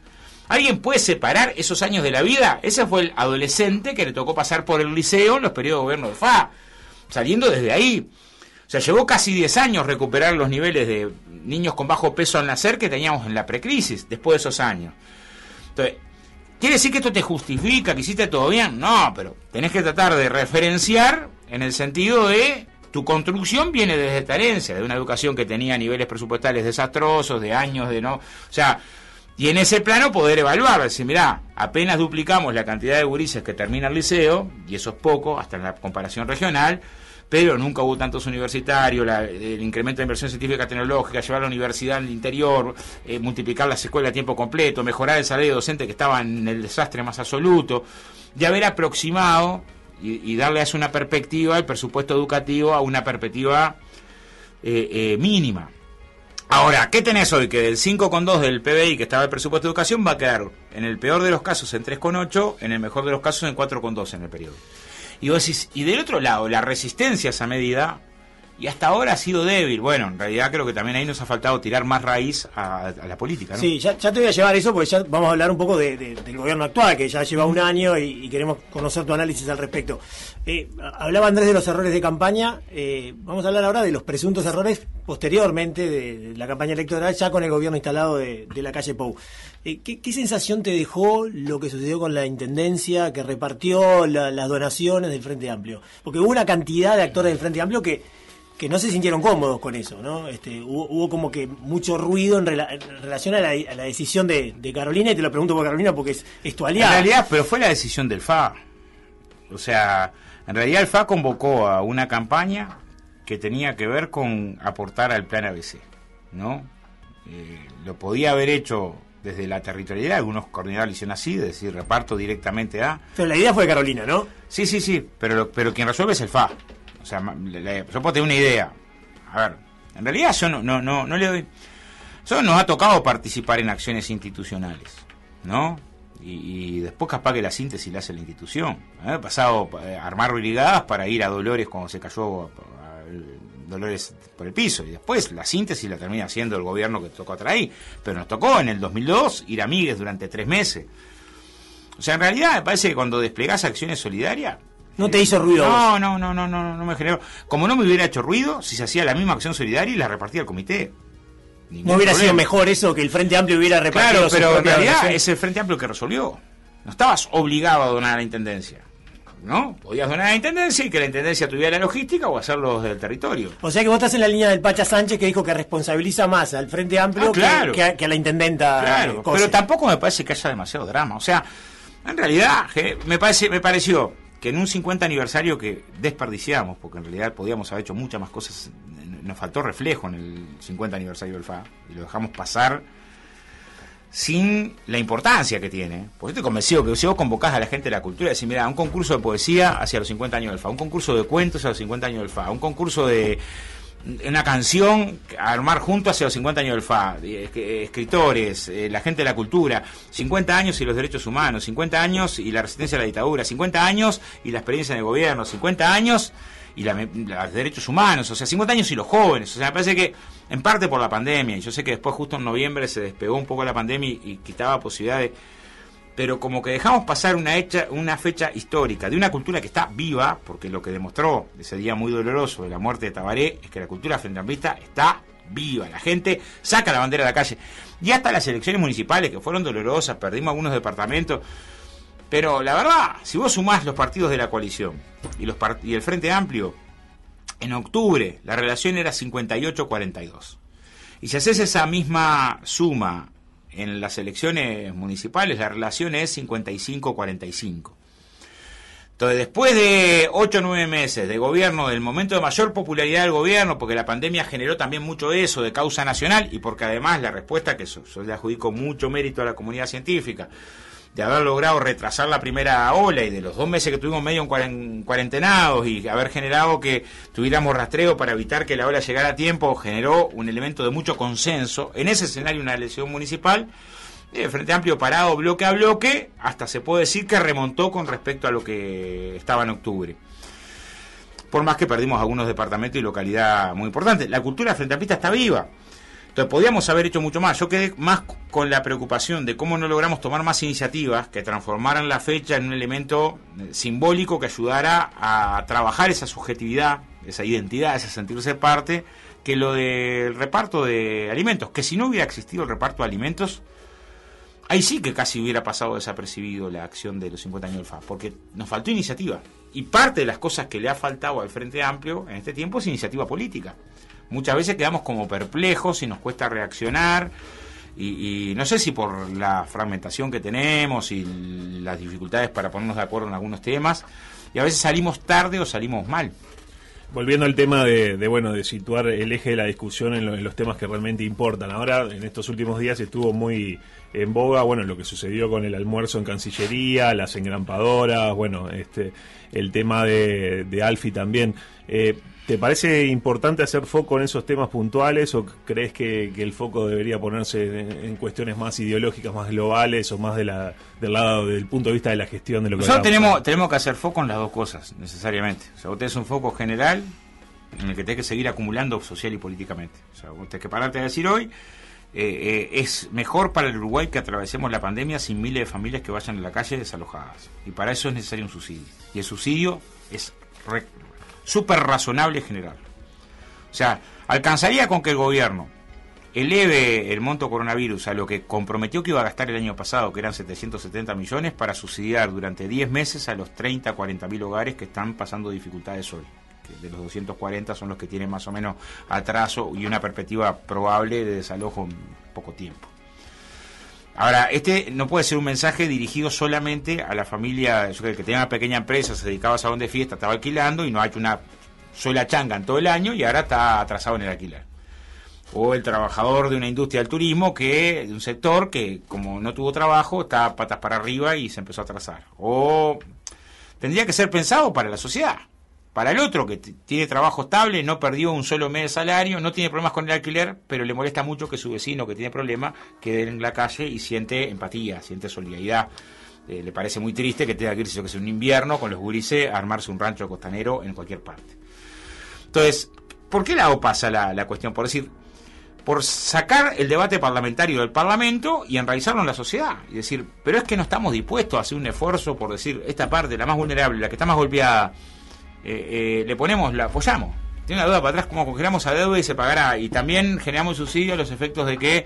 ¿Alguien puede separar esos años de la vida? Ese fue el adolescente que le tocó pasar por el liceo en los periodos de gobierno del FA, saliendo desde ahí. O sea, llevó casi 10 años recuperar los niveles de niños con bajo peso al nacer que teníamos en la precrisis, después de esos años. Entonces, ¿quiere decir que esto te justifica, que hiciste todo bien? No, pero tenés que tratar de referenciar en el sentido de tu construcción viene desde esta herencia, de una educación que tenía niveles presupuestales desastrosos, de años de no... O sea, y en ese plano poder evaluar, decir, mirá, apenas duplicamos la cantidad de gurises que termina el liceo, y eso es poco, hasta en la comparación regional, pero nunca hubo tantos universitarios, el incremento de inversión científica tecnológica, llevar la universidad al interior, multiplicar las escuelas a tiempo completo, mejorar el salario docente que estaba en el desastre más absoluto, de haber aproximado y darle a eso una perspectiva, el presupuesto educativo a una perspectiva mínima. Ahora, ¿qué tenés hoy? Que del 5,2 del PBI que estaba el presupuesto de educación va a quedar, en el peor de los casos, en 3,8, en el mejor de los casos, en 4,2 en el periodo. Y vos decís, y del otro lado, la resistencia a esa medida, y hasta ahora ha sido débil. Bueno, en realidad creo que también ahí nos ha faltado tirar más raíz a la política, ¿no? Sí, ya te voy a llevar eso, porque ya vamos a hablar un poco del gobierno actual, que ya lleva un año y queremos conocer tu análisis al respecto. Hablaba Andrés de los errores de campaña, vamos a hablar ahora de los presuntos errores posteriormente de la campaña electoral, ya con el gobierno instalado de la calle Pou. ¿Qué sensación te dejó lo que sucedió con la intendencia que repartió las donaciones del Frente Amplio? Porque hubo una cantidad de actores del Frente Amplio que no se sintieron cómodos con eso, ¿no? Hubo como que mucho ruido en relación a la decisión de Carolina, y te lo pregunto por Carolina porque es tu aliada. En realidad, pero fue la decisión del FA. O sea, en realidad el FA convocó a una campaña que tenía que ver con aportar al plan ABC, ¿no? Lo podía haber hecho desde la territorialidad, algunos coordinadores lo hicieron así, es decir, reparto directamente a... Pero la idea fue de Carolina, ¿no? Sí, pero quien resuelve es el FA. O sea, yo puedo tener una idea. A ver, en realidad yo no le doy... Eso nos ha tocado participar en acciones institucionales, ¿no? Y después capaz que la síntesis la hace la institución. He pasado a armar brigadas para ir a Dolores cuando se cayó Dolores por el piso, y después la síntesis la termina haciendo el gobierno que tocó atrás ahí. Pero nos tocó en el 2002 ir a Migues durante 3 meses. O sea, en realidad me parece que cuando desplegás acciones solidarias... ¿No te hizo ruido? No me generó. Como no me hubiera hecho ruido si se hacía la misma acción solidaria y la repartía el comité. ¿No hubiera sido mejor eso que el Frente Amplio hubiera repartido? Claro, pero en realidad es el Frente Amplio que resolvió. No estabas obligado a donar a la intendencia, ¿no? Podías donar a la intendencia y que la intendencia tuviera la logística o hacerlo desde el territorio. O sea que vos estás en la línea del Pacha Sánchez, que dijo que responsabiliza más al Frente Amplio que a la intendenta. Claro, pero tampoco me parece que haya demasiado drama. O sea, en realidad me pareció que en un 50 aniversario que desperdiciamos, porque en realidad podíamos haber hecho muchas más cosas, nos faltó reflejo en el 50 aniversario del FA, y lo dejamos pasar sin la importancia que tiene. Porque estoy convencido que si vos convocás a la gente de la cultura, decís, mira, un concurso de poesía hacia los 50 años del FA, un concurso de cuentos hacia los 50 años del FA, un concurso de una canción a armar juntos hacia los 50 años del FA, escritores, la gente de la cultura, 50 años y los derechos humanos, 50 años y la resistencia a la dictadura, 50 años y la experiencia en el gobierno, 50 años y los derechos humanos, o sea, 50 años y los jóvenes. O sea, me parece que en parte por la pandemia, y yo sé que después justo en noviembre se despegó un poco la pandemia y quitaba posibilidades, pero como que dejamos pasar una fecha histórica de una cultura que está viva, porque lo que demostró ese día muy doloroso de la muerte de Tabaré es que la cultura frenteamplista está viva, la gente saca la bandera de la calle, y hasta las elecciones municipales que fueron dolorosas, perdimos algunos departamentos, pero la verdad, si vos sumás los partidos de la coalición y el Frente Amplio, en octubre la relación era 58-42, y si haces esa misma suma en las elecciones municipales, la relación es 55-45. Entonces, después de 8 o 9 meses de gobierno, del momento de mayor popularidad del gobierno, porque la pandemia generó también mucho eso de causa nacional, y porque además la respuesta, que yo le adjudico mucho mérito a la comunidad científica, de haber logrado retrasar la primera ola y de los 2 meses que tuvimos medio en cuarentenados y haber generado que tuviéramos rastreo para evitar que la ola llegara a tiempo, generó un elemento de mucho consenso. En ese escenario, una elección municipal, Frente Amplio parado bloque a bloque, hasta se puede decir que remontó con respecto a lo que estaba en octubre. Por más que perdimos algunos departamentos y localidad muy importantes. La cultura frente amplista está viva. Entonces podíamos haber hecho mucho más. Yo quedé más con la preocupación de cómo no logramos tomar más iniciativas que transformaran la fecha en un elemento simbólico que ayudara a trabajar esa subjetividad, esa identidad, ese sentirse parte, que lo del reparto de alimentos, que si no hubiera existido el reparto de alimentos, ahí sí que casi hubiera pasado desapercibido la acción de los 50 años del FA, porque nos faltó iniciativa. Y parte de las cosas que le ha faltado al Frente Amplio en este tiempo es iniciativa política. Muchas veces quedamos como perplejos y nos cuesta reaccionar, y no sé si por la fragmentación que tenemos y las dificultades para ponernos de acuerdo en algunos temas, y a veces salimos tarde o salimos mal. Volviendo al tema de situar el eje de la discusión en los temas que realmente importan. Ahora, en estos últimos días estuvo muy en boga, lo que sucedió con el almuerzo en Cancillería, las engrampadoras, el tema de Alfie también. ¿Te parece importante hacer foco en esos temas puntuales o crees que el foco debería ponerse en cuestiones más ideológicas, más globales o más del lado del punto de vista de la gestión de lo que nosotros tenemos que hacer foco en las dos cosas, necesariamente. O sea, vos tenés un foco general en el que tenés que seguir acumulando social y políticamente. O sea, vos tenés que pararte a decir hoy, es mejor para el Uruguay que atravesemos la pandemia sin miles de familias que vayan a la calle desalojadas. Y para eso es necesario un subsidio. Y el subsidio es súper razonable general. O sea, alcanzaría con que el gobierno eleve el monto coronavirus a lo que comprometió que iba a gastar el año pasado, que eran 770 millones, para subsidiar durante 10 meses a los 30, 40 mil hogares que están pasando dificultades hoy. Que de los 240 son los que tienen más o menos atraso y una perspectiva probable de desalojo en poco tiempo. Ahora, no puede ser un mensaje dirigido solamente a la familia, que tenía una pequeña empresa, se dedicaba a salón de fiesta, estaba alquilando y no ha hecho una sola changa en todo el año y ahora está atrasado en el alquiler. O el trabajador de una industria del turismo, de un sector que como no tuvo trabajo, está patas para arriba y se empezó a atrasar. O tendría que ser pensado para la sociedad. Para el otro que tiene trabajo estable, no perdió un solo mes de salario, no tiene problemas con el alquiler, pero le molesta mucho que su vecino que tiene problemas quede en la calle y siente empatía, siente solidaridad. Le parece muy triste que tenga que irse, un invierno con los gurises a armarse un rancho costanero en cualquier parte. Entonces, ¿por qué lado pasa la cuestión? Por sacar el debate parlamentario del Parlamento y enraizarlo en la sociedad. Y decir, pero es que no estamos dispuestos a hacer un esfuerzo por decir, esta parte, la más vulnerable, la que está más golpeada, la apoyamos. Tiene una deuda para atrás, como congelamos a deuda y se pagará, y también generamos subsidio a los efectos de que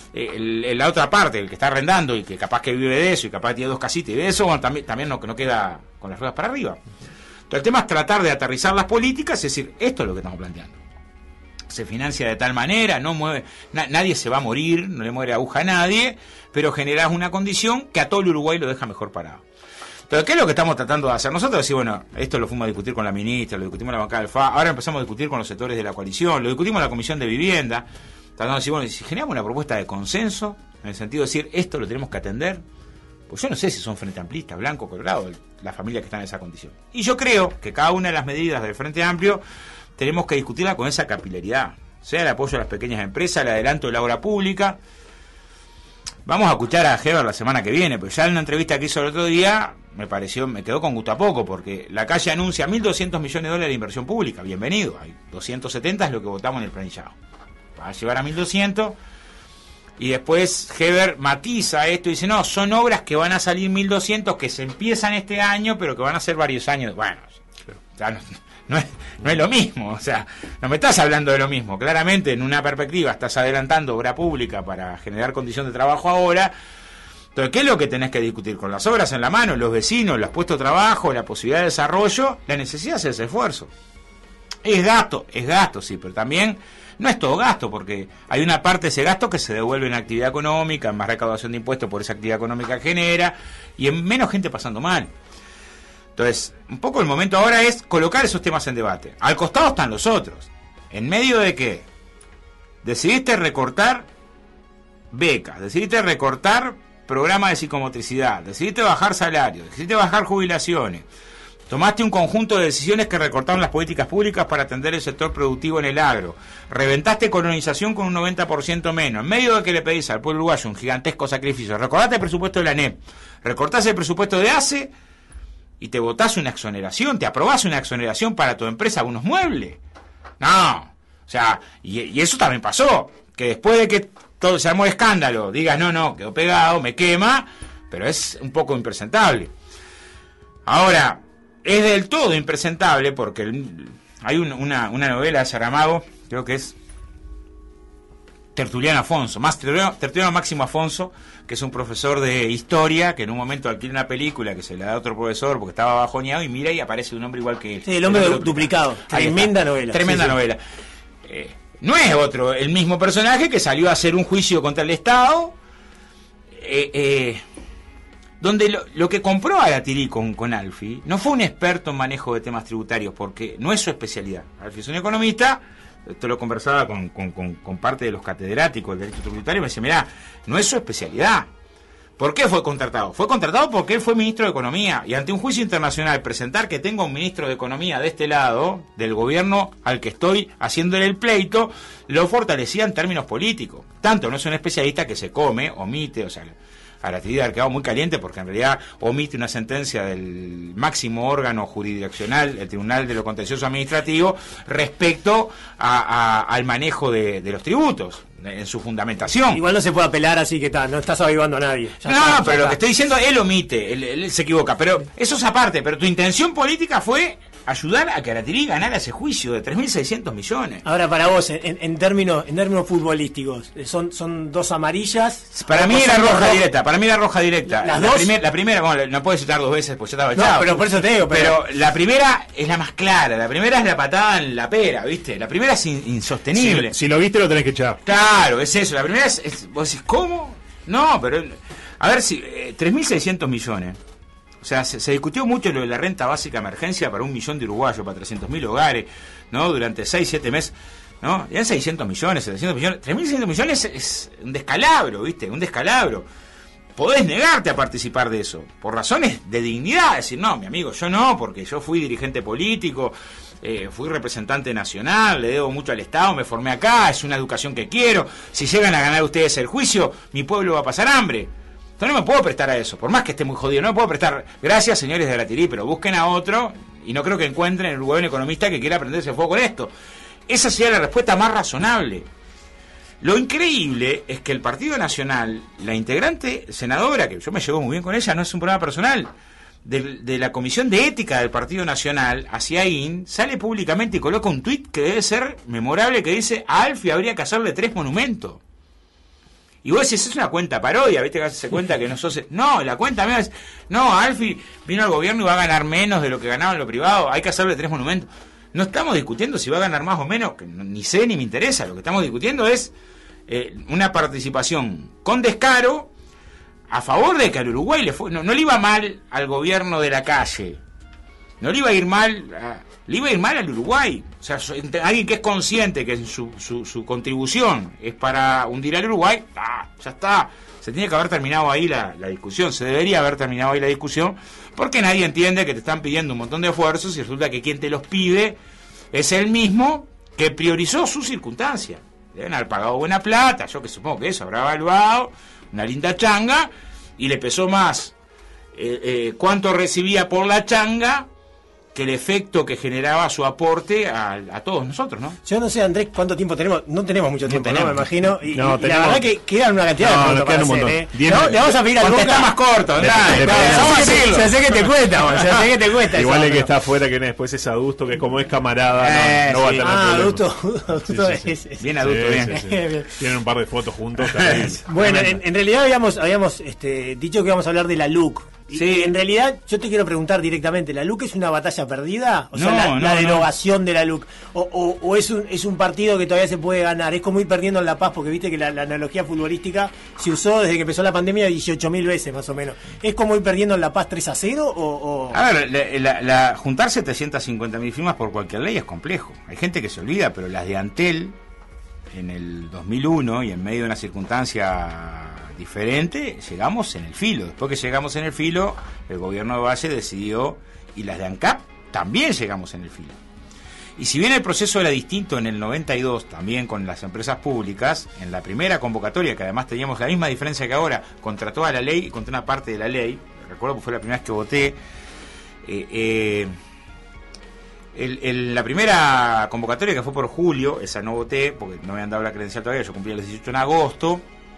la otra parte, el que está arrendando y que capaz que vive de eso y capaz que tiene 2 casitas y de eso, también no queda con las ruedas para arriba. Entonces el tema es tratar de aterrizar las políticas, es decir, esto es lo que estamos planteando. Se financia de tal manera, nadie se va a morir, no le muere aguja a nadie, pero generás una condición que a todo el Uruguay lo deja mejor parado. Entonces, ¿qué es lo que estamos tratando de hacer? Nosotros decimos, esto lo fuimos a discutir con la ministra, lo discutimos en la bancada del FA, ahora empezamos a discutir con los sectores de la coalición, lo discutimos en la Comisión de Vivienda, tratando de decir, si generamos una propuesta de consenso, en el sentido de decir, esto lo tenemos que atender, pues yo no sé si son frente amplistas, blanco, colorado, las familias que están en esa condición. Y yo creo que cada una de las medidas del Frente Amplio tenemos que discutirla con esa capilaridad, sea el apoyo a las pequeñas empresas, el adelanto de la obra pública. Vamos a escuchar a Heber la semana que viene, pero ya en una entrevista que hizo el otro día me quedó con gusto a poco, porque la calle anuncia $1.200 millones de inversión pública, bienvenido, hay 270 es lo que votamos en el planillado, va a llevar a 1.200, y después Heber matiza esto y dice, no, son obras que van a salir 1.200 que se empiezan este año, pero que van a ser varios años. Bueno, ya no es lo mismo, o sea, no me estás hablando de lo mismo. Claramente, en una perspectiva, estás adelantando obra pública para generar condición de trabajo ahora. Entonces, ¿qué es lo que tenés que discutir? Con las obras en la mano, los vecinos, los puestos de trabajo, la posibilidad de desarrollo, la necesidad de hacer ese esfuerzo. Es gasto, sí, pero también no es todo gasto, porque hay una parte de ese gasto que se devuelve en actividad económica, en más recaudación de impuestos por esa actividad económica que genera, y en menos gente pasando mal. Entonces, un poco el momento ahora es colocar esos temas en debate. Al costado están los otros. ¿En medio de qué? Decidiste recortar becas, decidiste recortar programas de psicomotricidad, decidiste bajar salarios, decidiste bajar jubilaciones, tomaste un conjunto de decisiones que recortaron las políticas públicas para atender el sector productivo en el agro, reventaste colonización con un 90% menos, en medio de que le pedís al pueblo uruguayo un gigantesco sacrificio, recordaste el presupuesto de la ANEP, recortaste el presupuesto de ACE, y te votás una exoneración, te aprobás una exoneración para tu empresa, unos muebles. No, o sea, y eso también pasó. que después de que todo se armó escándalo, digas, no, quedó pegado, me quema, pero es un poco impresentable. Ahora, es del todo impresentable porque hay una novela de Saramago, creo que es Tertuliano Máximo Afonso, que es un profesor de historia, que en un momento alquila una película que se le da a otro profesor porque estaba bajoneado y mira y aparece un hombre igual que él. Sí, el hombre duplicado. Tremenda novela. Tremenda novela. No es el mismo personaje que salió a hacer un juicio contra el Estado, donde lo que compró Alatirí con Alfie no fue un experto en manejo de temas tributarios, porque no es su especialidad. Alfie es un economista. Esto lo conversaba con parte de los catedráticos del derecho tributario, me decía, mirá, no es su especialidad. ¿Por qué fue contratado? Fue contratado porque él fue ministro de Economía, y ante un juicio internacional presentar que tengo un ministro de Economía de este lado, del gobierno al que estoy haciéndole el pleito, lo fortalecía en términos políticos. Tanto no es un especialista que se come, omite, o sea, Alatirí ha quedado muy caliente porque en realidad omite una sentencia del máximo órgano jurisdiccional, el Tribunal de lo Contencioso Administrativo, respecto al manejo de los tributos, en su fundamentación. Igual no se puede apelar, así que no estás avivando a nadie. Pero lo que estoy diciendo, él omite, él se equivoca, pero eso es aparte, pero tu intención política fue ayudar a que Alatirí ganara ese juicio de 3.600 millones. Ahora, para vos, en términos futbolísticos, son dos amarillas. Para mí era roja directa. ¿Las dos? La primera, bueno, no puedo citar dos veces porque ya estaba echado. No, pero por eso te digo. Pero la primera es la más clara, la primera es la patada en la pera, ¿viste? La primera es insostenible. Si lo viste lo tenés que echar. Claro, es eso. La primera es vos decís, ¿cómo? No, pero a ver si 3.600 millones. O sea, se discutió mucho lo de la renta básica emergencia para 1 millón de uruguayos, para 300.000 hogares, ¿no? Durante 6-7 meses, ¿no? Eran 600 millones, 700 millones. 3.600 millones es un descalabro, ¿viste? Un descalabro. Podés negarte a participar de eso, por razones de dignidad. Decir, no, mi amigo, yo no, porque yo fui dirigente político, fui representante nacional, le debo mucho al Estado, me formé acá, es una educación que quiero. Si llegan a ganar ustedes el juicio, mi pueblo va a pasar hambre. Entonces no me puedo prestar a eso, por más que esté muy jodido, no me puedo prestar. Gracias, señores de Alatirí, pero busquen a otro, y no creo que encuentren en Uruguay un economista que quiera prenderse fuego con esto. Esa sería la respuesta más razonable. Lo increíble es que el Partido Nacional, la integrante senadora, que yo me llevo muy bien con ella, no es un problema personal, de la Comisión de Ética del Partido Nacional, Asiaín, sale públicamente y coloca un tuit que debe ser memorable, que dice, a Alfie habría que hacerle 3 monumentos. Y vos decís, es una cuenta parodia, ¿viste? Que se cuenta que no sos... No, la cuenta mía es... No, Alfie vino al gobierno y va a ganar menos de lo que ganaba en lo privado, hay que hacerle 3 monumentos. No estamos discutiendo si va a ganar más o menos, que ni sé ni me interesa. Lo que estamos discutiendo es una participación con descaro a favor de que al Uruguay no le iba mal al gobierno de la calle. No le iba a ir mal... le iba a ir mal al Uruguay. O sea, alguien que es consciente que su contribución es para hundir al Uruguay, ya está. Se tiene que haber terminado ahí la discusión. Se debería haber terminado ahí la discusión, porque nadie entiende que te están pidiendo un montón de esfuerzos y resulta que quien te los pide es el mismo que priorizó sus circunstancias. Deben haber pagado buena plata, yo que supongo que eso habrá evaluado, una linda changa, y le pesó más cuánto recibía por la changa que el efecto que generaba su aporte a todos nosotros, ¿no? Yo no sé, Andrés, cuánto tiempo tenemos. No tenemos mucho tiempo, ¿no? Me imagino. Y la verdad que quedan una cantidad de preguntas para hacer, ¿no? Le vamos a pedir a Luca. Está más corto, ya sé que te cuesta. Igual el que está afuera, que después es adusto, que como es camarada, no va a tener problemas. Bien adulto, bien. Tienen un par de fotos juntos. Bueno, en realidad habíamos dicho que íbamos a hablar de la LUC. Sí. En realidad, yo te quiero preguntar directamente, ¿la LUC es una batalla perdida? O sea, la derogación de la LUC. ¿O es un partido que todavía se puede ganar? Es como ir perdiendo en La Paz, porque viste que la analogía futbolística se usó desde que empezó la pandemia 18.000 veces, más o menos. ¿Es como ir perdiendo en La Paz 3-0? O... A ver, juntar 750.000 firmas por cualquier ley es complejo. Hay gente que se olvida, pero las de Antel, en el 2001, y en medio de una circunstancia diferente, llegamos en el filo. Después que llegamos en el filo, el gobierno de Valle decidió, y las de ANCAP también llegamos en el filo. Y si bien el proceso era distinto en el 92, también con las empresas públicas, en la primera convocatoria, que además teníamos la misma diferencia que ahora, contra toda la ley y contra una parte de la ley, recuerdo que fue la primera vez que voté, La primera convocatoria, que fue por julio, esa no voté porque no me han dado la credencial todavía, yo cumplí el 18 en agosto,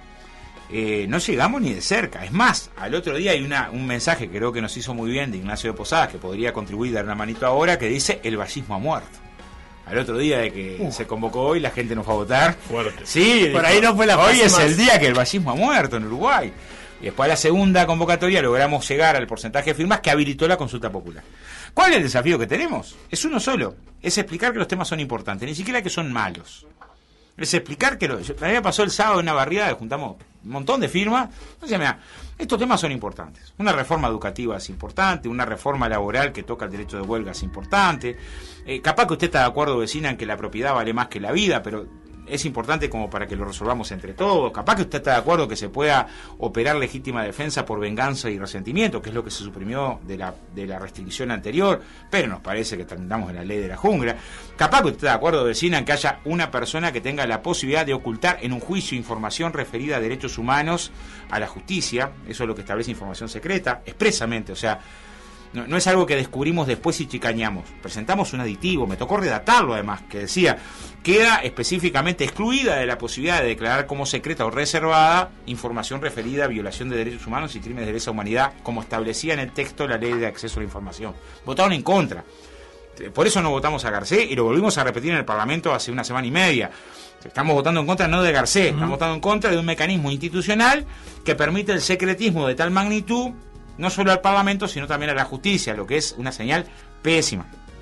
no llegamos ni de cerca. Es más, al otro día hay un mensaje que creo que nos hizo muy bien de Ignacio de Posadas, que podría contribuir, dar una manito ahora, que dice: el vallismo ha muerto. Al otro día de que se convocó hoy, la gente no fue a votar. Fuerte. Sí, por ahí no fue la hoy es más. el día que el vallismo ha muerto en Uruguay. Y después, a la segunda convocatoria, logramos llegar al porcentaje de firmas que habilitó la consulta popular. ¿Cuál es el desafío que tenemos? Es uno solo: es explicar que los temas son importantes, ni siquiera que son malos. Es explicar que a mí me pasó el sábado en una barriada, juntamos un montón de firmas. Entonces, mira, estos temas son importantes. Una reforma educativa es importante, una reforma laboral que toca el derecho de huelga es importante. Capaz que usted está de acuerdo, vecina, en que la propiedad vale más que la vida, pero es importante como para que lo resolvamos entre todos. Capaz que usted está de acuerdo que se pueda operar legítima defensa por venganza y resentimiento, que es lo que se suprimió de la restricción anterior, pero nos parece que terminamos en la ley de la jungla. Capaz que usted está de acuerdo, vecina, en que haya una persona que tenga la posibilidad de ocultar en un juicio información referida a derechos humanos a la justicia. Eso es lo que establece información secreta, expresamente. O sea, no es algo que descubrimos después y chicañamos. Presentamos un aditivo, me tocó redactarlo además, que decía: queda específicamente excluida de la posibilidad de declarar como secreta o reservada información referida a violación de derechos humanos y crímenes de lesa humanidad, como establecía en el texto la ley de acceso a la información. Votaron en contra. Por eso no votamos a Garcés, y lo volvimos a repetir en el Parlamento hace una semana y media. Estamos votando en contra no de Garcés, estamos votando en contra de un mecanismo institucional que permite el secretismo de tal magnitud, no solo al Parlamento, sino también a la justicia, lo que es una señal pésima.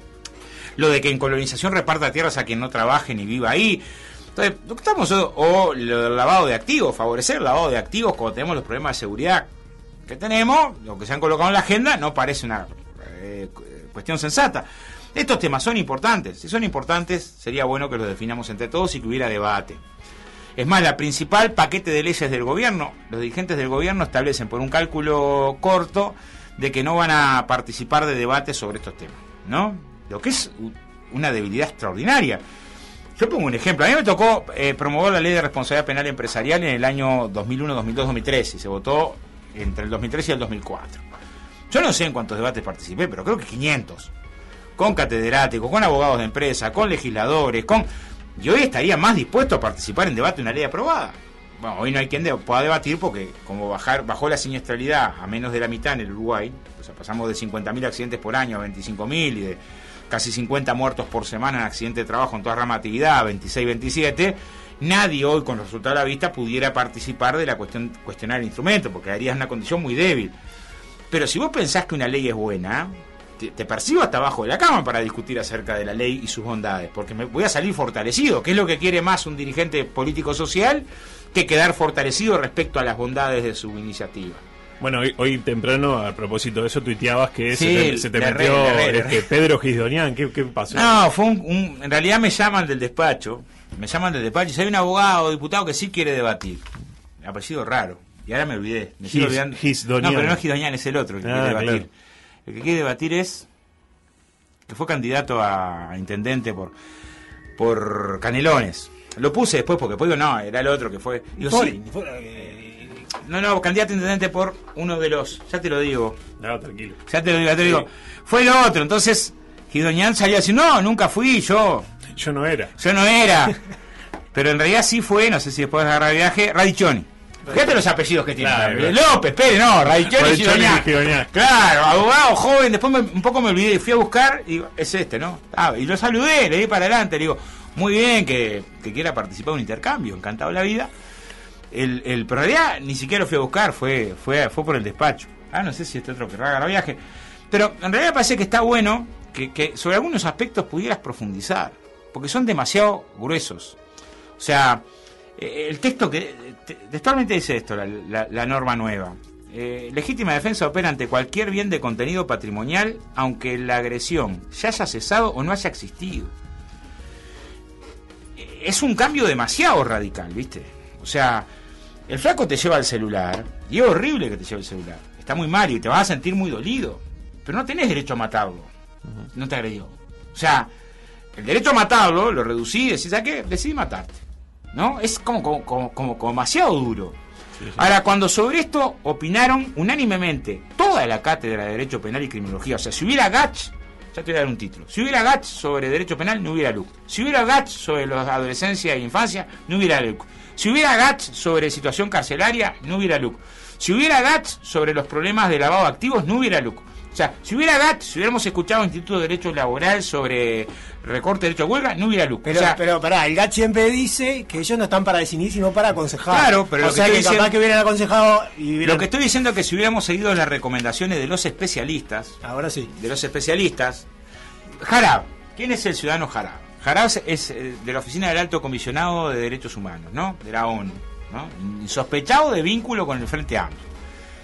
Lo de que en colonización reparta tierras a quien no trabaje ni viva ahí. Entonces, lo que estamos, o lo del lavado de activos, favorecer el lavado de activos cuando tenemos los problemas de seguridad que tenemos, lo que se han colocado en la agenda, no parece una cuestión sensata. Estos temas son importantes. Si son importantes, sería bueno que los definamos entre todos y que hubiera debate. Es más, la principal paquete de leyes del gobierno, los dirigentes del gobierno establecen por un cálculo corto de que no van a participar de debates sobre estos temas, ¿no? Lo que es una debilidad extraordinaria. Yo pongo un ejemplo. A mí me tocó promover la ley de responsabilidad penal empresarial en el año 2001, 2002, 2003 y se votó entre el 2003 y el 2004. Yo no sé en cuántos debates participé, pero creo que 500. Con catedráticos, con abogados de empresa, con legisladores, y hoy estaría más dispuesto a participar en debate de una ley aprobada. Bueno, hoy no hay quien pueda debatir porque como bajó la siniestralidad a menos de la mitad en el Uruguay, o sea, pasamos de 50.000 accidentes por año a 25.000 y de casi 50 muertos por semana en accidente de trabajo en toda rama de actividad, 26, 27, nadie hoy con resultado a la vista pudiera participar de la cuestionar el instrumento, porque daría una condición muy débil. Pero si vos pensás que una ley es buena, te percibo hasta abajo de la cama para discutir acerca de la ley y sus bondades, porque me voy a salir fortalecido, que es lo que quiere más un dirigente político-social que quedar fortalecido respecto a las bondades de su iniciativa. Bueno, hoy temprano, a propósito de eso, tuiteabas que sí, se te metió Pedro Gisdonian. ¿Qué pasó? No, fue en realidad me llaman del despacho y si hay un abogado o diputado que sí quiere debatir. Apellido raro, y ahora me olvidé. Me sigo olvidando. Gisdonian. No, pero no es Gisdonian, es el otro que quiere debatir. Claro. El que quiere debatir es que fue candidato a intendente por Canelones. Lo puse después porque después digo, no, era el otro que fue. Digo, sí. No, candidato a intendente por uno de los. Ya te lo digo. No, tranquilo. Ya te lo digo. Fue el otro. Entonces, Gisdonian salió a decir, no, nunca fui yo. Yo no era. Pero en realidad sí fue, no sé si después de agarrar el viaje, Radiccioni. Fíjate los apellidos que tiene. Claro. López, Pérez, no, Radiccioni y Gisdonian. Claro, abogado joven. Después un poco me olvidé, fui a buscar y digo, es este, ¿no? Y lo saludé, le di para adelante, le digo, muy bien que quiera participar en un intercambio, encantado la vida. Pero en realidad ni siquiera lo fui a buscar, fue por el despacho. No sé si este otro que agarra viaje. Pero en realidad parece que está bueno que sobre algunos aspectos pudieras profundizar, porque son demasiado gruesos. O sea, el texto que textualmente dice esto, la norma nueva. Legítima defensa opera ante cualquier bien de contenido patrimonial, aunque la agresión ya haya cesado o no haya existido. Es un cambio demasiado radical, ¿viste? O sea, el flaco te lleva el celular, y es horrible que te lleve el celular. Está muy mal y te vas a sentir muy dolido, pero no tenés derecho a matarlo. No te agredió. O sea, el derecho a matarlo lo reducí y decís, ¿sabes qué? Decidí matarte. ¿No? Es como demasiado duro. Sí. Ahora, cuando sobre esto opinaron unánimemente toda la cátedra de Derecho Penal y Criminología, o sea, si hubiera Gach Ya te voy a dar un título. Si hubiera GATS sobre derecho penal, no hubiera LUC. Si hubiera GATS sobre la adolescencia e infancia, no hubiera LUC. Si hubiera GATS sobre situación carcelaria, no hubiera LUC. Si hubiera GATS sobre los problemas de lavado de activos, no hubiera LUC. O sea, si hubiera GATS, si hubiéramos escuchado Instituto de Derecho Laboral sobre recorte de derecho a huelga, no hubiera LUC. Pero pará, el GATS siempre dice que ellos no están para decidir, sino para aconsejar. Claro, pero o sea que capaz que hubieran aconsejado y hubieran... Lo que estoy diciendo es que si hubiéramos seguido las recomendaciones de los especialistas, ahora sí, de los especialistas, Jarab, ¿quién es el ciudadano Jarab? Jarab es de la Oficina del Alto Comisionado de Derechos Humanos, ¿no? De la ONU, ¿no? Sospechado de vínculo con el Frente Amplio.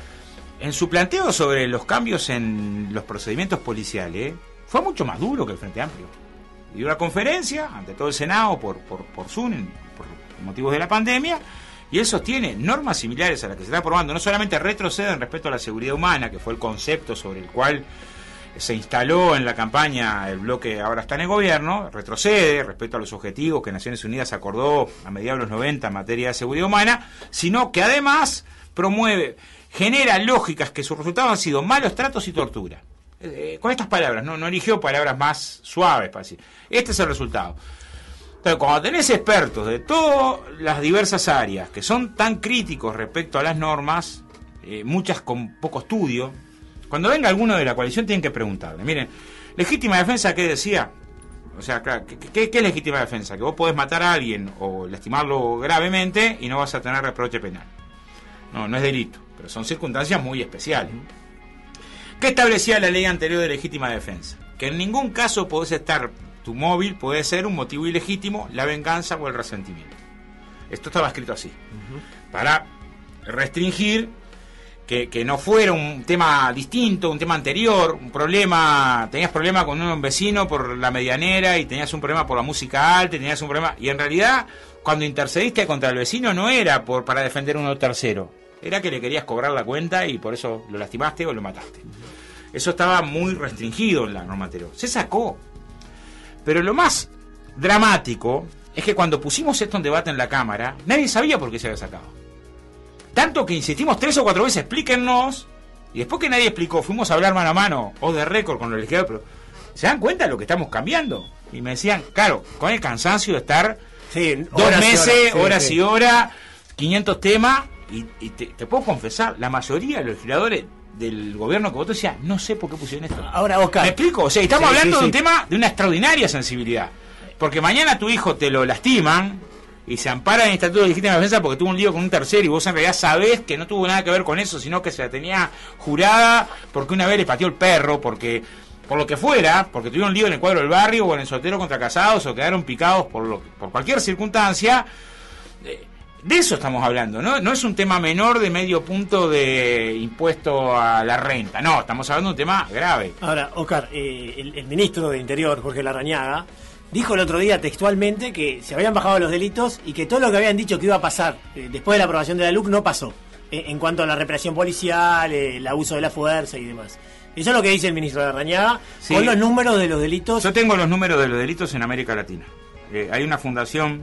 En su planteo sobre los cambios en los procedimientos policiales, fue mucho más duro que el Frente Amplio. Dio una conferencia ante todo el Senado por Zoom, por motivos de la pandemia, y él sostiene normas similares a las que se está aprobando. No solamente retroceden respecto a la seguridad humana, que fue el concepto sobre el cual se instaló en la campaña el bloque que ahora está en el gobierno, retrocede respecto a los objetivos que Naciones Unidas acordó a mediados de los 90 en materia de seguridad humana, sino que además genera lógicas que sus resultados han sido malos tratos y tortura. Con estas palabras, no eligió palabras más suaves para decir. Este es el resultado. Entonces, cuando tenés expertos de todas las diversas áreas que son tan críticos respecto a las normas, muchas con poco estudio, cuando venga alguno de la coalición tienen que preguntarle, miren, legítima defensa, ¿qué decía? O sea, ¿qué es legítima defensa? Que vos podés matar a alguien o lastimarlo gravemente y no vas a tener reproche penal. No es delito, pero son circunstancias muy especiales. ¿Qué establecía la ley anterior de legítima defensa? Que en ningún caso podés estar, tu móvil puede ser un motivo ilegítimo, la venganza o el resentimiento. Esto estaba escrito así, para restringir que no fuera un tema distinto, un tema anterior, un problema, tenías problema con un vecino por la medianera y tenías un problema por la música alta, tenías un problema, y en realidad cuando intercediste contra el vecino no era para defender a uno tercero, era que le querías cobrar la cuenta y por eso lo lastimaste o lo mataste. Eso estaba muy restringido en la norma anterior. Se sacó. Pero lo más dramático es que cuando pusimos esto en debate en la Cámara, nadie sabía por qué se había sacado. Tanto que insistimos 3 o 4 veces, explíquennos, y después que nadie explicó, fuimos a hablar mano a mano, o de récord con los legisladores, pero ¿se dan cuenta de lo que estamos cambiando? Y me decían, claro, con el cansancio de estar 2 meses, horas y horas, 500 temas, y te puedo confesar, la mayoría de los legisladores del gobierno que votó decía, no sé por qué pusieron esto. Ahora, Oscar, ¿me explico? O sea, estamos hablando de un tema de una extraordinaria sensibilidad, porque mañana tu hijo te lo lastiman y se ampara en el Estatuto de Legítima Defensa porque tuvo un lío con un tercero y vos en realidad sabés que no tuvo nada que ver con eso, sino que se la tenía jurada porque una vez le pateó el perro, porque por lo que fuera, porque tuvieron un lío en el cuadro del barrio o en el soltero contra casados o quedaron picados por cualquier circunstancia. De eso estamos hablando, ¿no? No es un tema menor de medio punto de impuesto a la renta, no, estamos hablando de un tema grave. Ahora, Oscar, el ministro de Interior, Jorge Larrañaga, dijo el otro día textualmente que se habían bajado los delitos y que todo lo que habían dicho que iba a pasar después de la aprobación de la LUC no pasó, en cuanto a la represión policial, el abuso de la fuerza y demás. Eso es lo que dice el ministro Larrañaga, sí, con los números de los delitos. Yo tengo los números de los delitos en América Latina. Hay una fundación,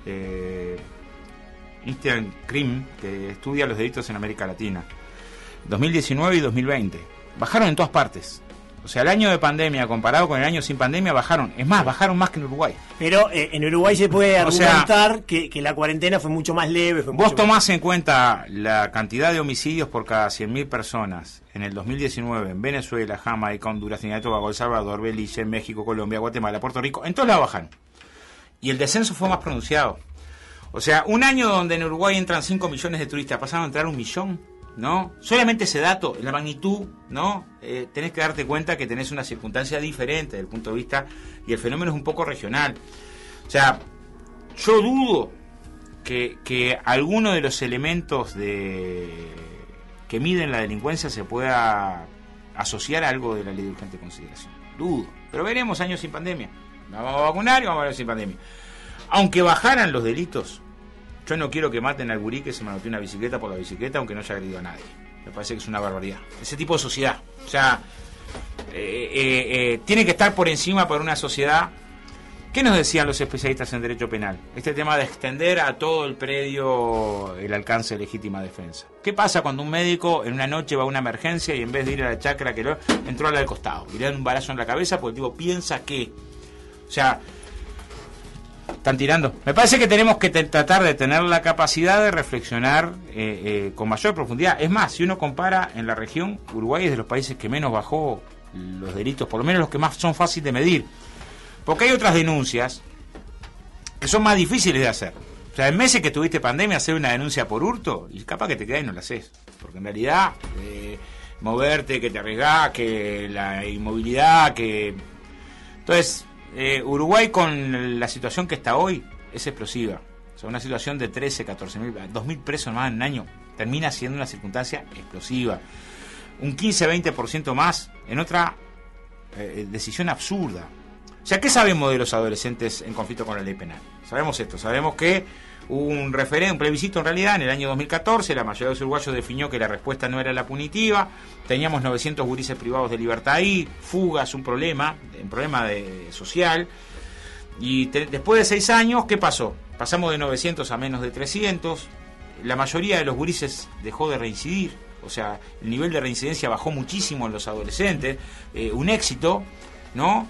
Instant Crime, que estudia los delitos en América Latina. 2019 y 2020. Bajaron en todas partes. O sea, el año de pandemia comparado con el año sin pandemia bajaron. Es más, bajaron más que en Uruguay. Pero en Uruguay se puede argumentar que la cuarentena fue mucho más leve. Vos tomás en cuenta la cantidad de homicidios por cada 100.000 personas en el 2019 en Venezuela, Jamaica, Honduras, Trinidad y Tobago, El Salvador, Belice, México, Colombia, Guatemala, Puerto Rico. En todos lados bajaron. Y el descenso fue más pronunciado. O sea, un año donde en Uruguay entran 5 millones de turistas, pasaron a entrar 1 millón. ¿No? Solamente ese dato, la magnitud, ¿no? Tenés que darte cuenta que tenés una circunstancia diferente desde el punto de vista, y el fenómeno es un poco regional. O sea, yo dudo que alguno de los elementos que miden la delincuencia se pueda asociar a algo de la ley de urgente consideración. Dudo. Pero veremos años sin pandemia. Vamos a vacunar y vamos a ver sin pandemia. Aunque bajaran los delitos, yo no quiero que maten al gurí que se manoteó una bicicleta por la bicicleta, aunque no haya agredido a nadie. Me parece que es una barbaridad. Ese tipo de sociedad. O sea, tiene que estar por encima para una sociedad ¿Qué nos decían los especialistas en derecho penal? Este tema de extender a todo el predio el alcance de legítima defensa. ¿Qué pasa cuando un médico en una noche va a una emergencia y en vez de ir a la chacra que entró al costado y le dan un balazo en la cabeza porque el tipo piensa que... O sea, están tirando. Me parece que tenemos que tratar de tener la capacidad de reflexionar con mayor profundidad. Es más, si uno compara en la región, Uruguay es de los países que menos bajó los delitos, por lo menos los que más son fáciles de medir. Porque hay otras denuncias que son más difíciles de hacer. O sea, en meses que tuviste pandemia, hacer una denuncia por hurto, y capaz que te quedás y no la haces. Porque en realidad, moverte, que te arriesgás, que la inmovilidad, que... Entonces, Uruguay con la situación que está hoy es explosiva. O sea, una situación de 13, 14 mil, 2.000 presos más en un año termina siendo una circunstancia explosiva. Un 15-20% más en otra decisión absurda. O sea, ¿qué sabemos de los adolescentes en conflicto con la ley penal? Sabemos esto, sabemos que hubo un plebiscito en realidad en el año 2014, la mayoría de los uruguayos definió que la respuesta no era la punitiva, teníamos 900 gurises privados de libertad ahí, fugas, un problema social, y después de 6 años, ¿qué pasó? Pasamos de 900 a menos de 300, la mayoría de los gurises dejó de reincidir, o sea, el nivel de reincidencia bajó muchísimo en los adolescentes, un éxito, ¿no?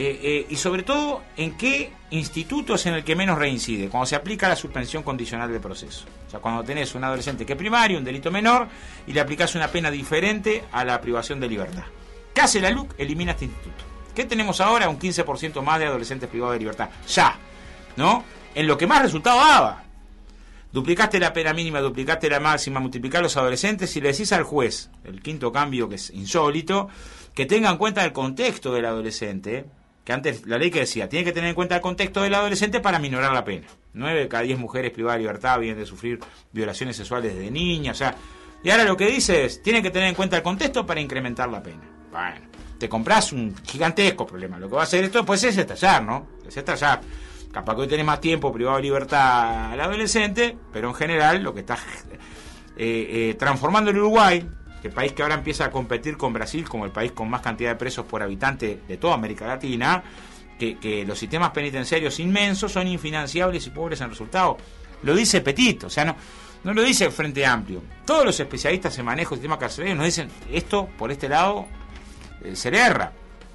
Y sobre todo, ¿en qué instituto es en el que menos reincide? Cuando se aplica la suspensión condicional del proceso. O sea, cuando tenés un adolescente que es primario, un delito menor, y le aplicás una pena diferente a la privación de libertad. ¿Qué hace la LUC? Elimina este instituto. ¿Qué tenemos ahora? Un 15% más de adolescentes privados de libertad. Ya, ¿no? En lo que más resultado daba. Duplicaste la pena mínima, duplicaste la máxima, multiplicás los adolescentes y le decís al juez, el quinto cambio que es insólito, que tenga en cuenta el contexto del adolescente, que antes la ley que decía, tiene que tener en cuenta el contexto del adolescente para minorar la pena. 9 de cada 10 mujeres privadas de libertad vienen de sufrir violaciones sexuales desde niñas, o sea, y ahora lo que dice es, tiene que tener en cuenta el contexto para incrementar la pena. Bueno, te compras un gigantesco problema, lo que va a hacer esto pues es estallar, ¿no? Es estallar. Capaz que hoy tenés más tiempo privado de libertad al adolescente, pero en general lo que está transformando el Uruguay, el país que ahora empieza a competir con Brasil como el país con más cantidad de presos por habitante de toda América Latina, que los sistemas penitenciarios inmensos son infinanciables y pobres en resultado. Lo dice Petit, o sea, no lo dice el Frente Amplio. Todos los especialistas en manejo del sistema carcelario nos dicen, esto por este lado se le erra.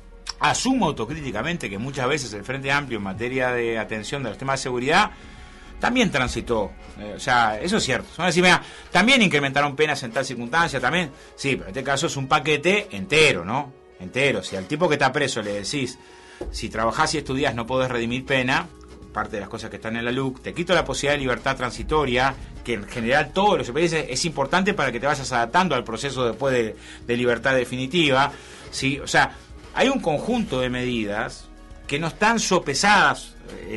Asumo autocríticamente que muchas veces el Frente Amplio en materia de atención de los temas de seguridad también transitó, o sea, eso es cierto. Son decir, mira, también incrementaron penas en tal circunstancia, también, sí, pero en este caso es un paquete entero, ¿no? Entero. Si al tipo que está preso le decís, si trabajás y estudiás no podés redimir pena, parte de las cosas que están en la LUC, te quito la posibilidad de libertad transitoria, que en general todos los países es importante para que te vayas adaptando al proceso después de libertad definitiva, ¿sí? O sea, hay un conjunto de medidas que no están sopesadas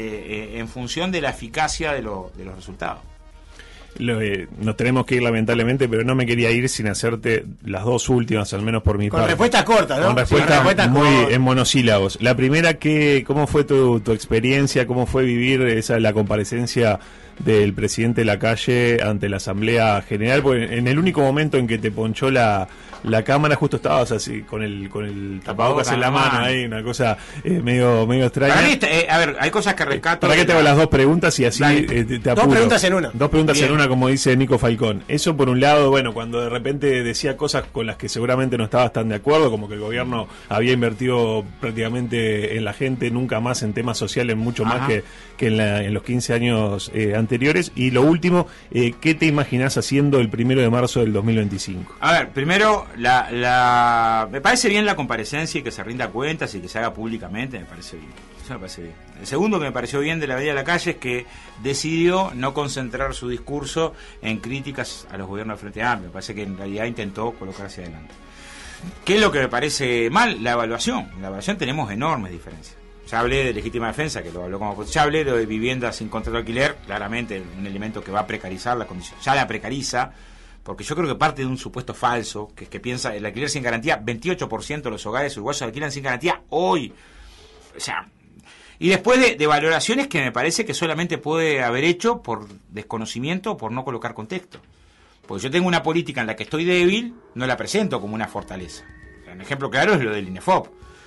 en función de la eficacia de los resultados. Nos tenemos que ir lamentablemente, pero no me quería ir sin hacerte las dos últimas, al menos por mi parte. Con respuestas cortas, ¿no? Con respuestas muy en monosílabos. La primera, ¿cómo fue tu experiencia? ¿Cómo fue vivir la comparecencia del presidente Lacalle ante la Asamblea General? Porque en el único momento en que te ponchó la cámara, justo estabas así, con el tapabocas en la mano, ahí, una cosa medio extraña. Para mí, a ver, hay cosas que rescato. ¿Para qué te hago las dos preguntas y así te apuro? Dos preguntas en una. Dos preguntas en una, como dice Nico Falcón. Eso por un lado, bueno, cuando de repente decía cosas con las que seguramente no estabas tan de acuerdo, como que el gobierno había invertido prácticamente en la gente, nunca más en temas sociales, mucho más que en los 15 años anteriores. Y lo último, ¿qué te imaginás haciendo el 1 de marzo del 2025? A ver, primero, me parece bien la comparecencia y que se rinda cuentas y que se haga públicamente, me parece bien. Eso me parece bien. El segundo que me pareció bien de la medida de Lacalle es que decidió no concentrar su discurso en críticas a los gobiernos del Frente Amplio. Me parece que en realidad intentó colocarse adelante. ¿Qué es lo que me parece mal? La evaluación. En la evaluación tenemos enormes diferencias. Ya hablé de legítima defensa, que lo habló como... Ya hablé de vivienda sin contrato de alquiler, claramente un elemento que va a precarizar la condición. Ya la precariza, porque yo creo que parte de un supuesto falso, que es que piensa el alquiler sin garantía, 28% de los hogares uruguayos alquilan sin garantía hoy. O sea, y después de valoraciones que me parece que solamente puede haber hecho por desconocimiento o por no colocar contexto. Porque yo tengo una política en la que estoy débil, no la presento como una fortaleza. Un ejemplo claro es lo del INEFOP.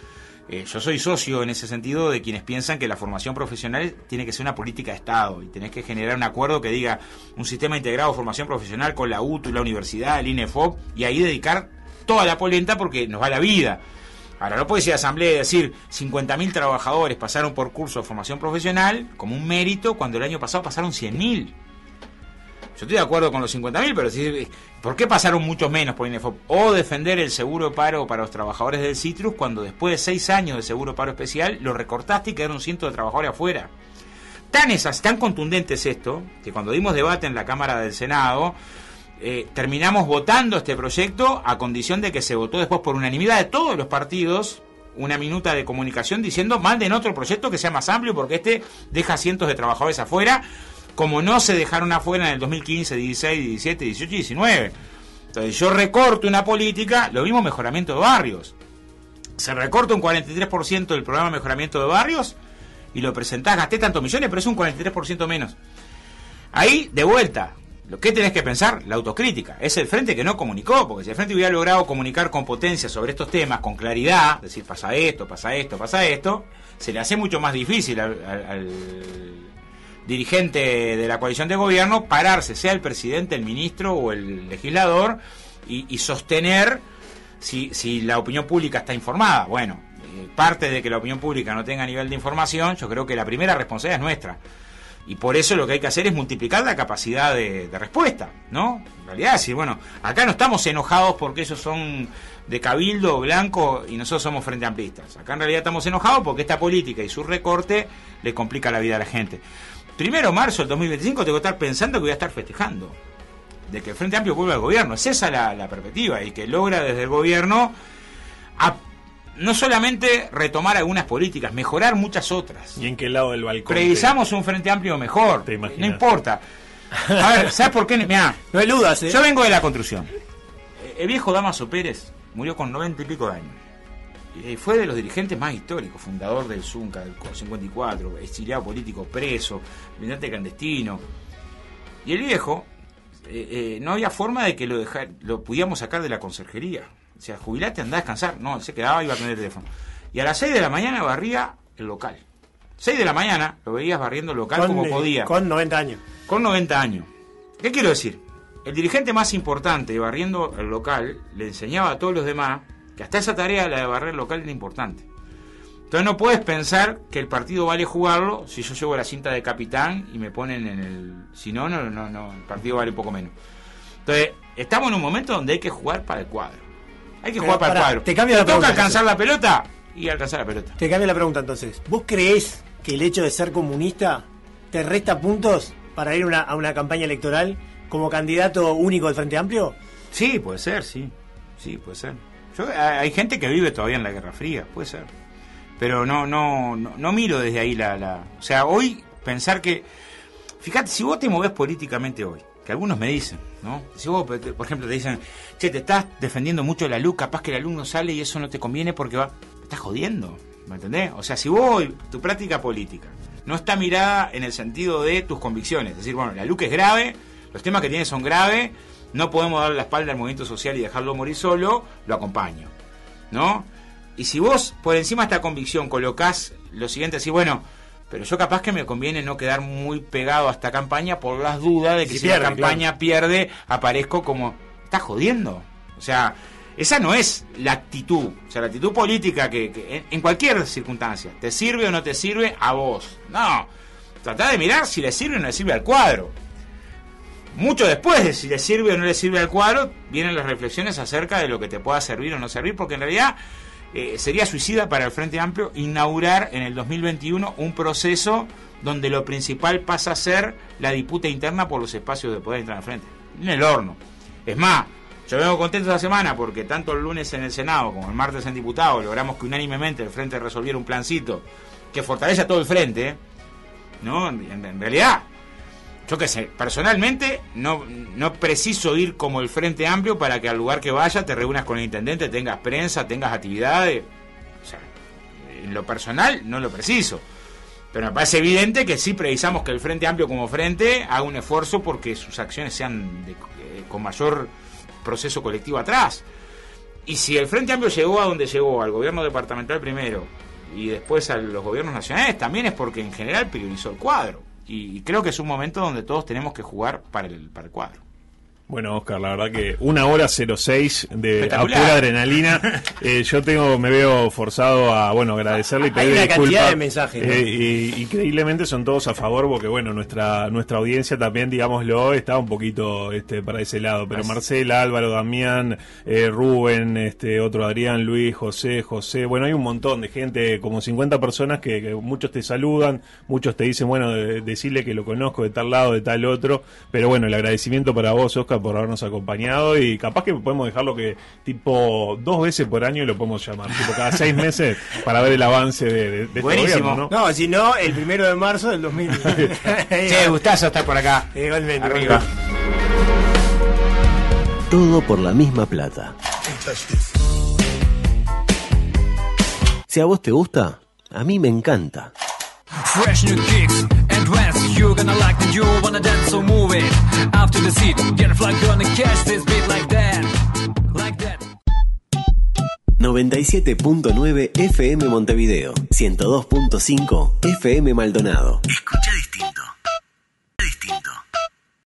Yo soy socio en ese sentido de quienes piensan que la formación profesional tiene que ser una política de Estado y tenés que generar un acuerdo que diga un sistema integrado de formación profesional con la UTU, la universidad, el INEFOP, y ahí dedicar toda la polenta porque nos va la vida. Ahora, no puedes ir a asamblea y decir 50.000 trabajadores pasaron por curso de formación profesional como un mérito cuando el año pasado pasaron 100.000. Yo estoy de acuerdo con los 50.000, pero decir, ¿por qué pasaron muchos menos por INEFOP? O defender el seguro de paro para los trabajadores del Citrus cuando después de 6 años de seguro de paro especial lo recortaste y quedaron cientos de trabajadores afuera. Tan contundente es esto, que cuando dimos debate en la Cámara del Senado, terminamos votando este proyecto a condición de que se votó después por unanimidad de todos los partidos, una minuta de comunicación diciendo manden otro proyecto que sea más amplio porque este deja cientos de trabajadores afuera, como no se dejaron afuera en el 2015, 16, 17, 18 y 19. Entonces yo recorto una política, lo mismo mejoramiento de barrios. Se recorta un 43% del programa de mejoramiento de barrios y lo presentás, gasté tantos millones, pero es un 43% menos. Ahí, de vuelta, lo que tenés que pensar, la autocrítica. Es el frente que no comunicó, porque si el frente hubiera logrado comunicar con potencia sobre estos temas, con claridad, decir pasa esto, pasa esto, pasa esto, se le hace mucho más difícil al dirigente de la coalición de gobierno pararse, sea el presidente, el ministro o el legislador, y sostener si la opinión pública está informada. Bueno, parte de que la opinión pública no tenga nivel de información, yo creo que la primera responsabilidad es nuestra. Y por eso lo que hay que hacer es multiplicar la capacidad de respuesta, ¿no? En realidad decir, bueno, acá no estamos enojados porque ellos son de Cabildo, Blanco, y nosotros somos Frente Amplistas. Acá en realidad estamos enojados porque esta política y su recorte le complica la vida a la gente. 1 de marzo del 2025 tengo que estar pensando que voy a estar festejando de que el Frente Amplio vuelva al gobierno. Es esa la perspectiva, y que logra desde el gobierno no solamente retomar algunas políticas, mejorar muchas otras. ¿Y en qué lado del balcón? Precisamos un Frente Amplio mejor. No importa. A ver, ¿sabes por qué? Mirá, no eludas, yo vengo de la construcción. El viejo Damaso Pérez murió con 90 y pico de años. Fue de los dirigentes más históricos, fundador del Zunca, del 54, exiliado político, preso, militante clandestino. Y el viejo, no había forma de que lo pudiéramos sacar de la conserjería. O sea, jubilate, andá a descansar. No, él se quedaba y iba a atender el teléfono. Y a las 6 de la mañana barría el local. 6 de la mañana lo veías barriendo el local como podía. Con 90 años. Con 90 años. ¿Qué quiero decir? El dirigente más importante barriendo el local le enseñaba a todos los demás que hasta esa tarea, la de barrer el local, era importante. Entonces no puedes pensar que el partido vale jugarlo si yo llevo la cinta de capitán y me ponen en el... Si no, el partido vale un poco menos. Entonces, estamos en un momento donde hay que jugar para el cuadro. Hay que jugar para el cuadro. Te cambia la pregunta. Toca alcanzar la pelota y alcanzar la pelota. Te cambia la pregunta entonces. ¿Vos creés que el hecho de ser comunista te resta puntos para ir a una campaña electoral como candidato único del Frente Amplio? Sí, puede ser, sí. Sí, puede ser. Hay gente que vive todavía en la Guerra Fría, puede ser. Pero no miro desde ahí O sea, hoy pensar que... Fíjate, si vos te movés políticamente hoy, que algunos me dicen, ¿no? Si vos, por ejemplo, te dicen, che, te estás defendiendo mucho la luz, capaz que el alumno sale y eso no te conviene porque va... Me estás jodiendo, ¿me entendés? O sea, si vos hoy, tu práctica política no está mirada en el sentido de tus convicciones, es decir, bueno, la LUC es grave, los temas que tiene son graves, no podemos darle la espalda al movimiento social y dejarlo morir solo, lo acompaño, ¿no? Y si vos por encima de esta convicción colocás lo siguiente, así, bueno, pero yo capaz que me conviene no quedar muy pegado a esta campaña por las dudas de que si pierde, la campaña pierde, aparezco como... ¿Estás jodiendo? O sea, esa no es la actitud. O sea, la actitud política que en cualquier circunstancia, ¿te sirve o no te sirve? A vos. No. Tratá de mirar si le sirve o no le sirve al cuadro. Mucho después de si le sirve o no le sirve al cuadro, vienen las reflexiones acerca de lo que te pueda servir o no servir, porque en realidad... sería suicida para el Frente Amplio inaugurar en el 2021 un proceso donde lo principal pasa a ser la disputa interna por los espacios de poder entrar al frente. En el horno. Es más, yo vengo contento esta semana porque tanto el lunes en el Senado como el martes en Diputados logramos que unánimemente el Frente resolviera un plancito que fortalece a todo el Frente, ¿no? En realidad, yo qué sé, personalmente no preciso ir como el Frente Amplio para que al lugar que vaya te reúnas con el intendente, tengas prensa, tengas actividades. O sea, en lo personal no lo preciso. Pero me parece evidente que sí precisamos que el Frente Amplio como frente haga un esfuerzo porque sus acciones sean con mayor proceso colectivo atrás. Y si el Frente Amplio llegó a donde llegó, al gobierno departamental primero y después a los gobiernos nacionales, también es porque en general priorizó el cuadro. Y creo que es un momento donde todos tenemos que jugar para el cuadro. Bueno, Oscar, la verdad que 1:06 de a pura adrenalina. Yo me veo forzado a, agradecerle y pedir disculpas. Hay una cantidad de mensajes, ¿no? Y increíblemente son todos a favor, porque nuestra audiencia también, digámoslo, está un poquito para ese lado. Pero Marcela, Álvaro, Damián, Rubén, otro Adrián, Luis, José, hay un montón de gente, como 50 personas que muchos te saludan, muchos te dicen, decirle que lo conozco de tal lado, de tal otro. Pero el agradecimiento para vos, Oscar, por habernos acompañado, y capaz que podemos dejarlo que tipo 2 veces por año lo podemos llamar, tipo cada 6 meses para ver el avance de este gobierno, ¿no? No, si no, el 1 de marzo del 2000. Che, gustazo estar por acá. Igualmente. Arriba. Todo por la misma plata. Si a vos te gusta, a mí me encanta. Fresh new kicks and dance, you're gonna like the you wanna dance, so move it up to the seat, get a flag, gonna catch this beat like that, like that. 97.9 FM Montevideo, 102.5 FM Maldonado. Escucha distinto.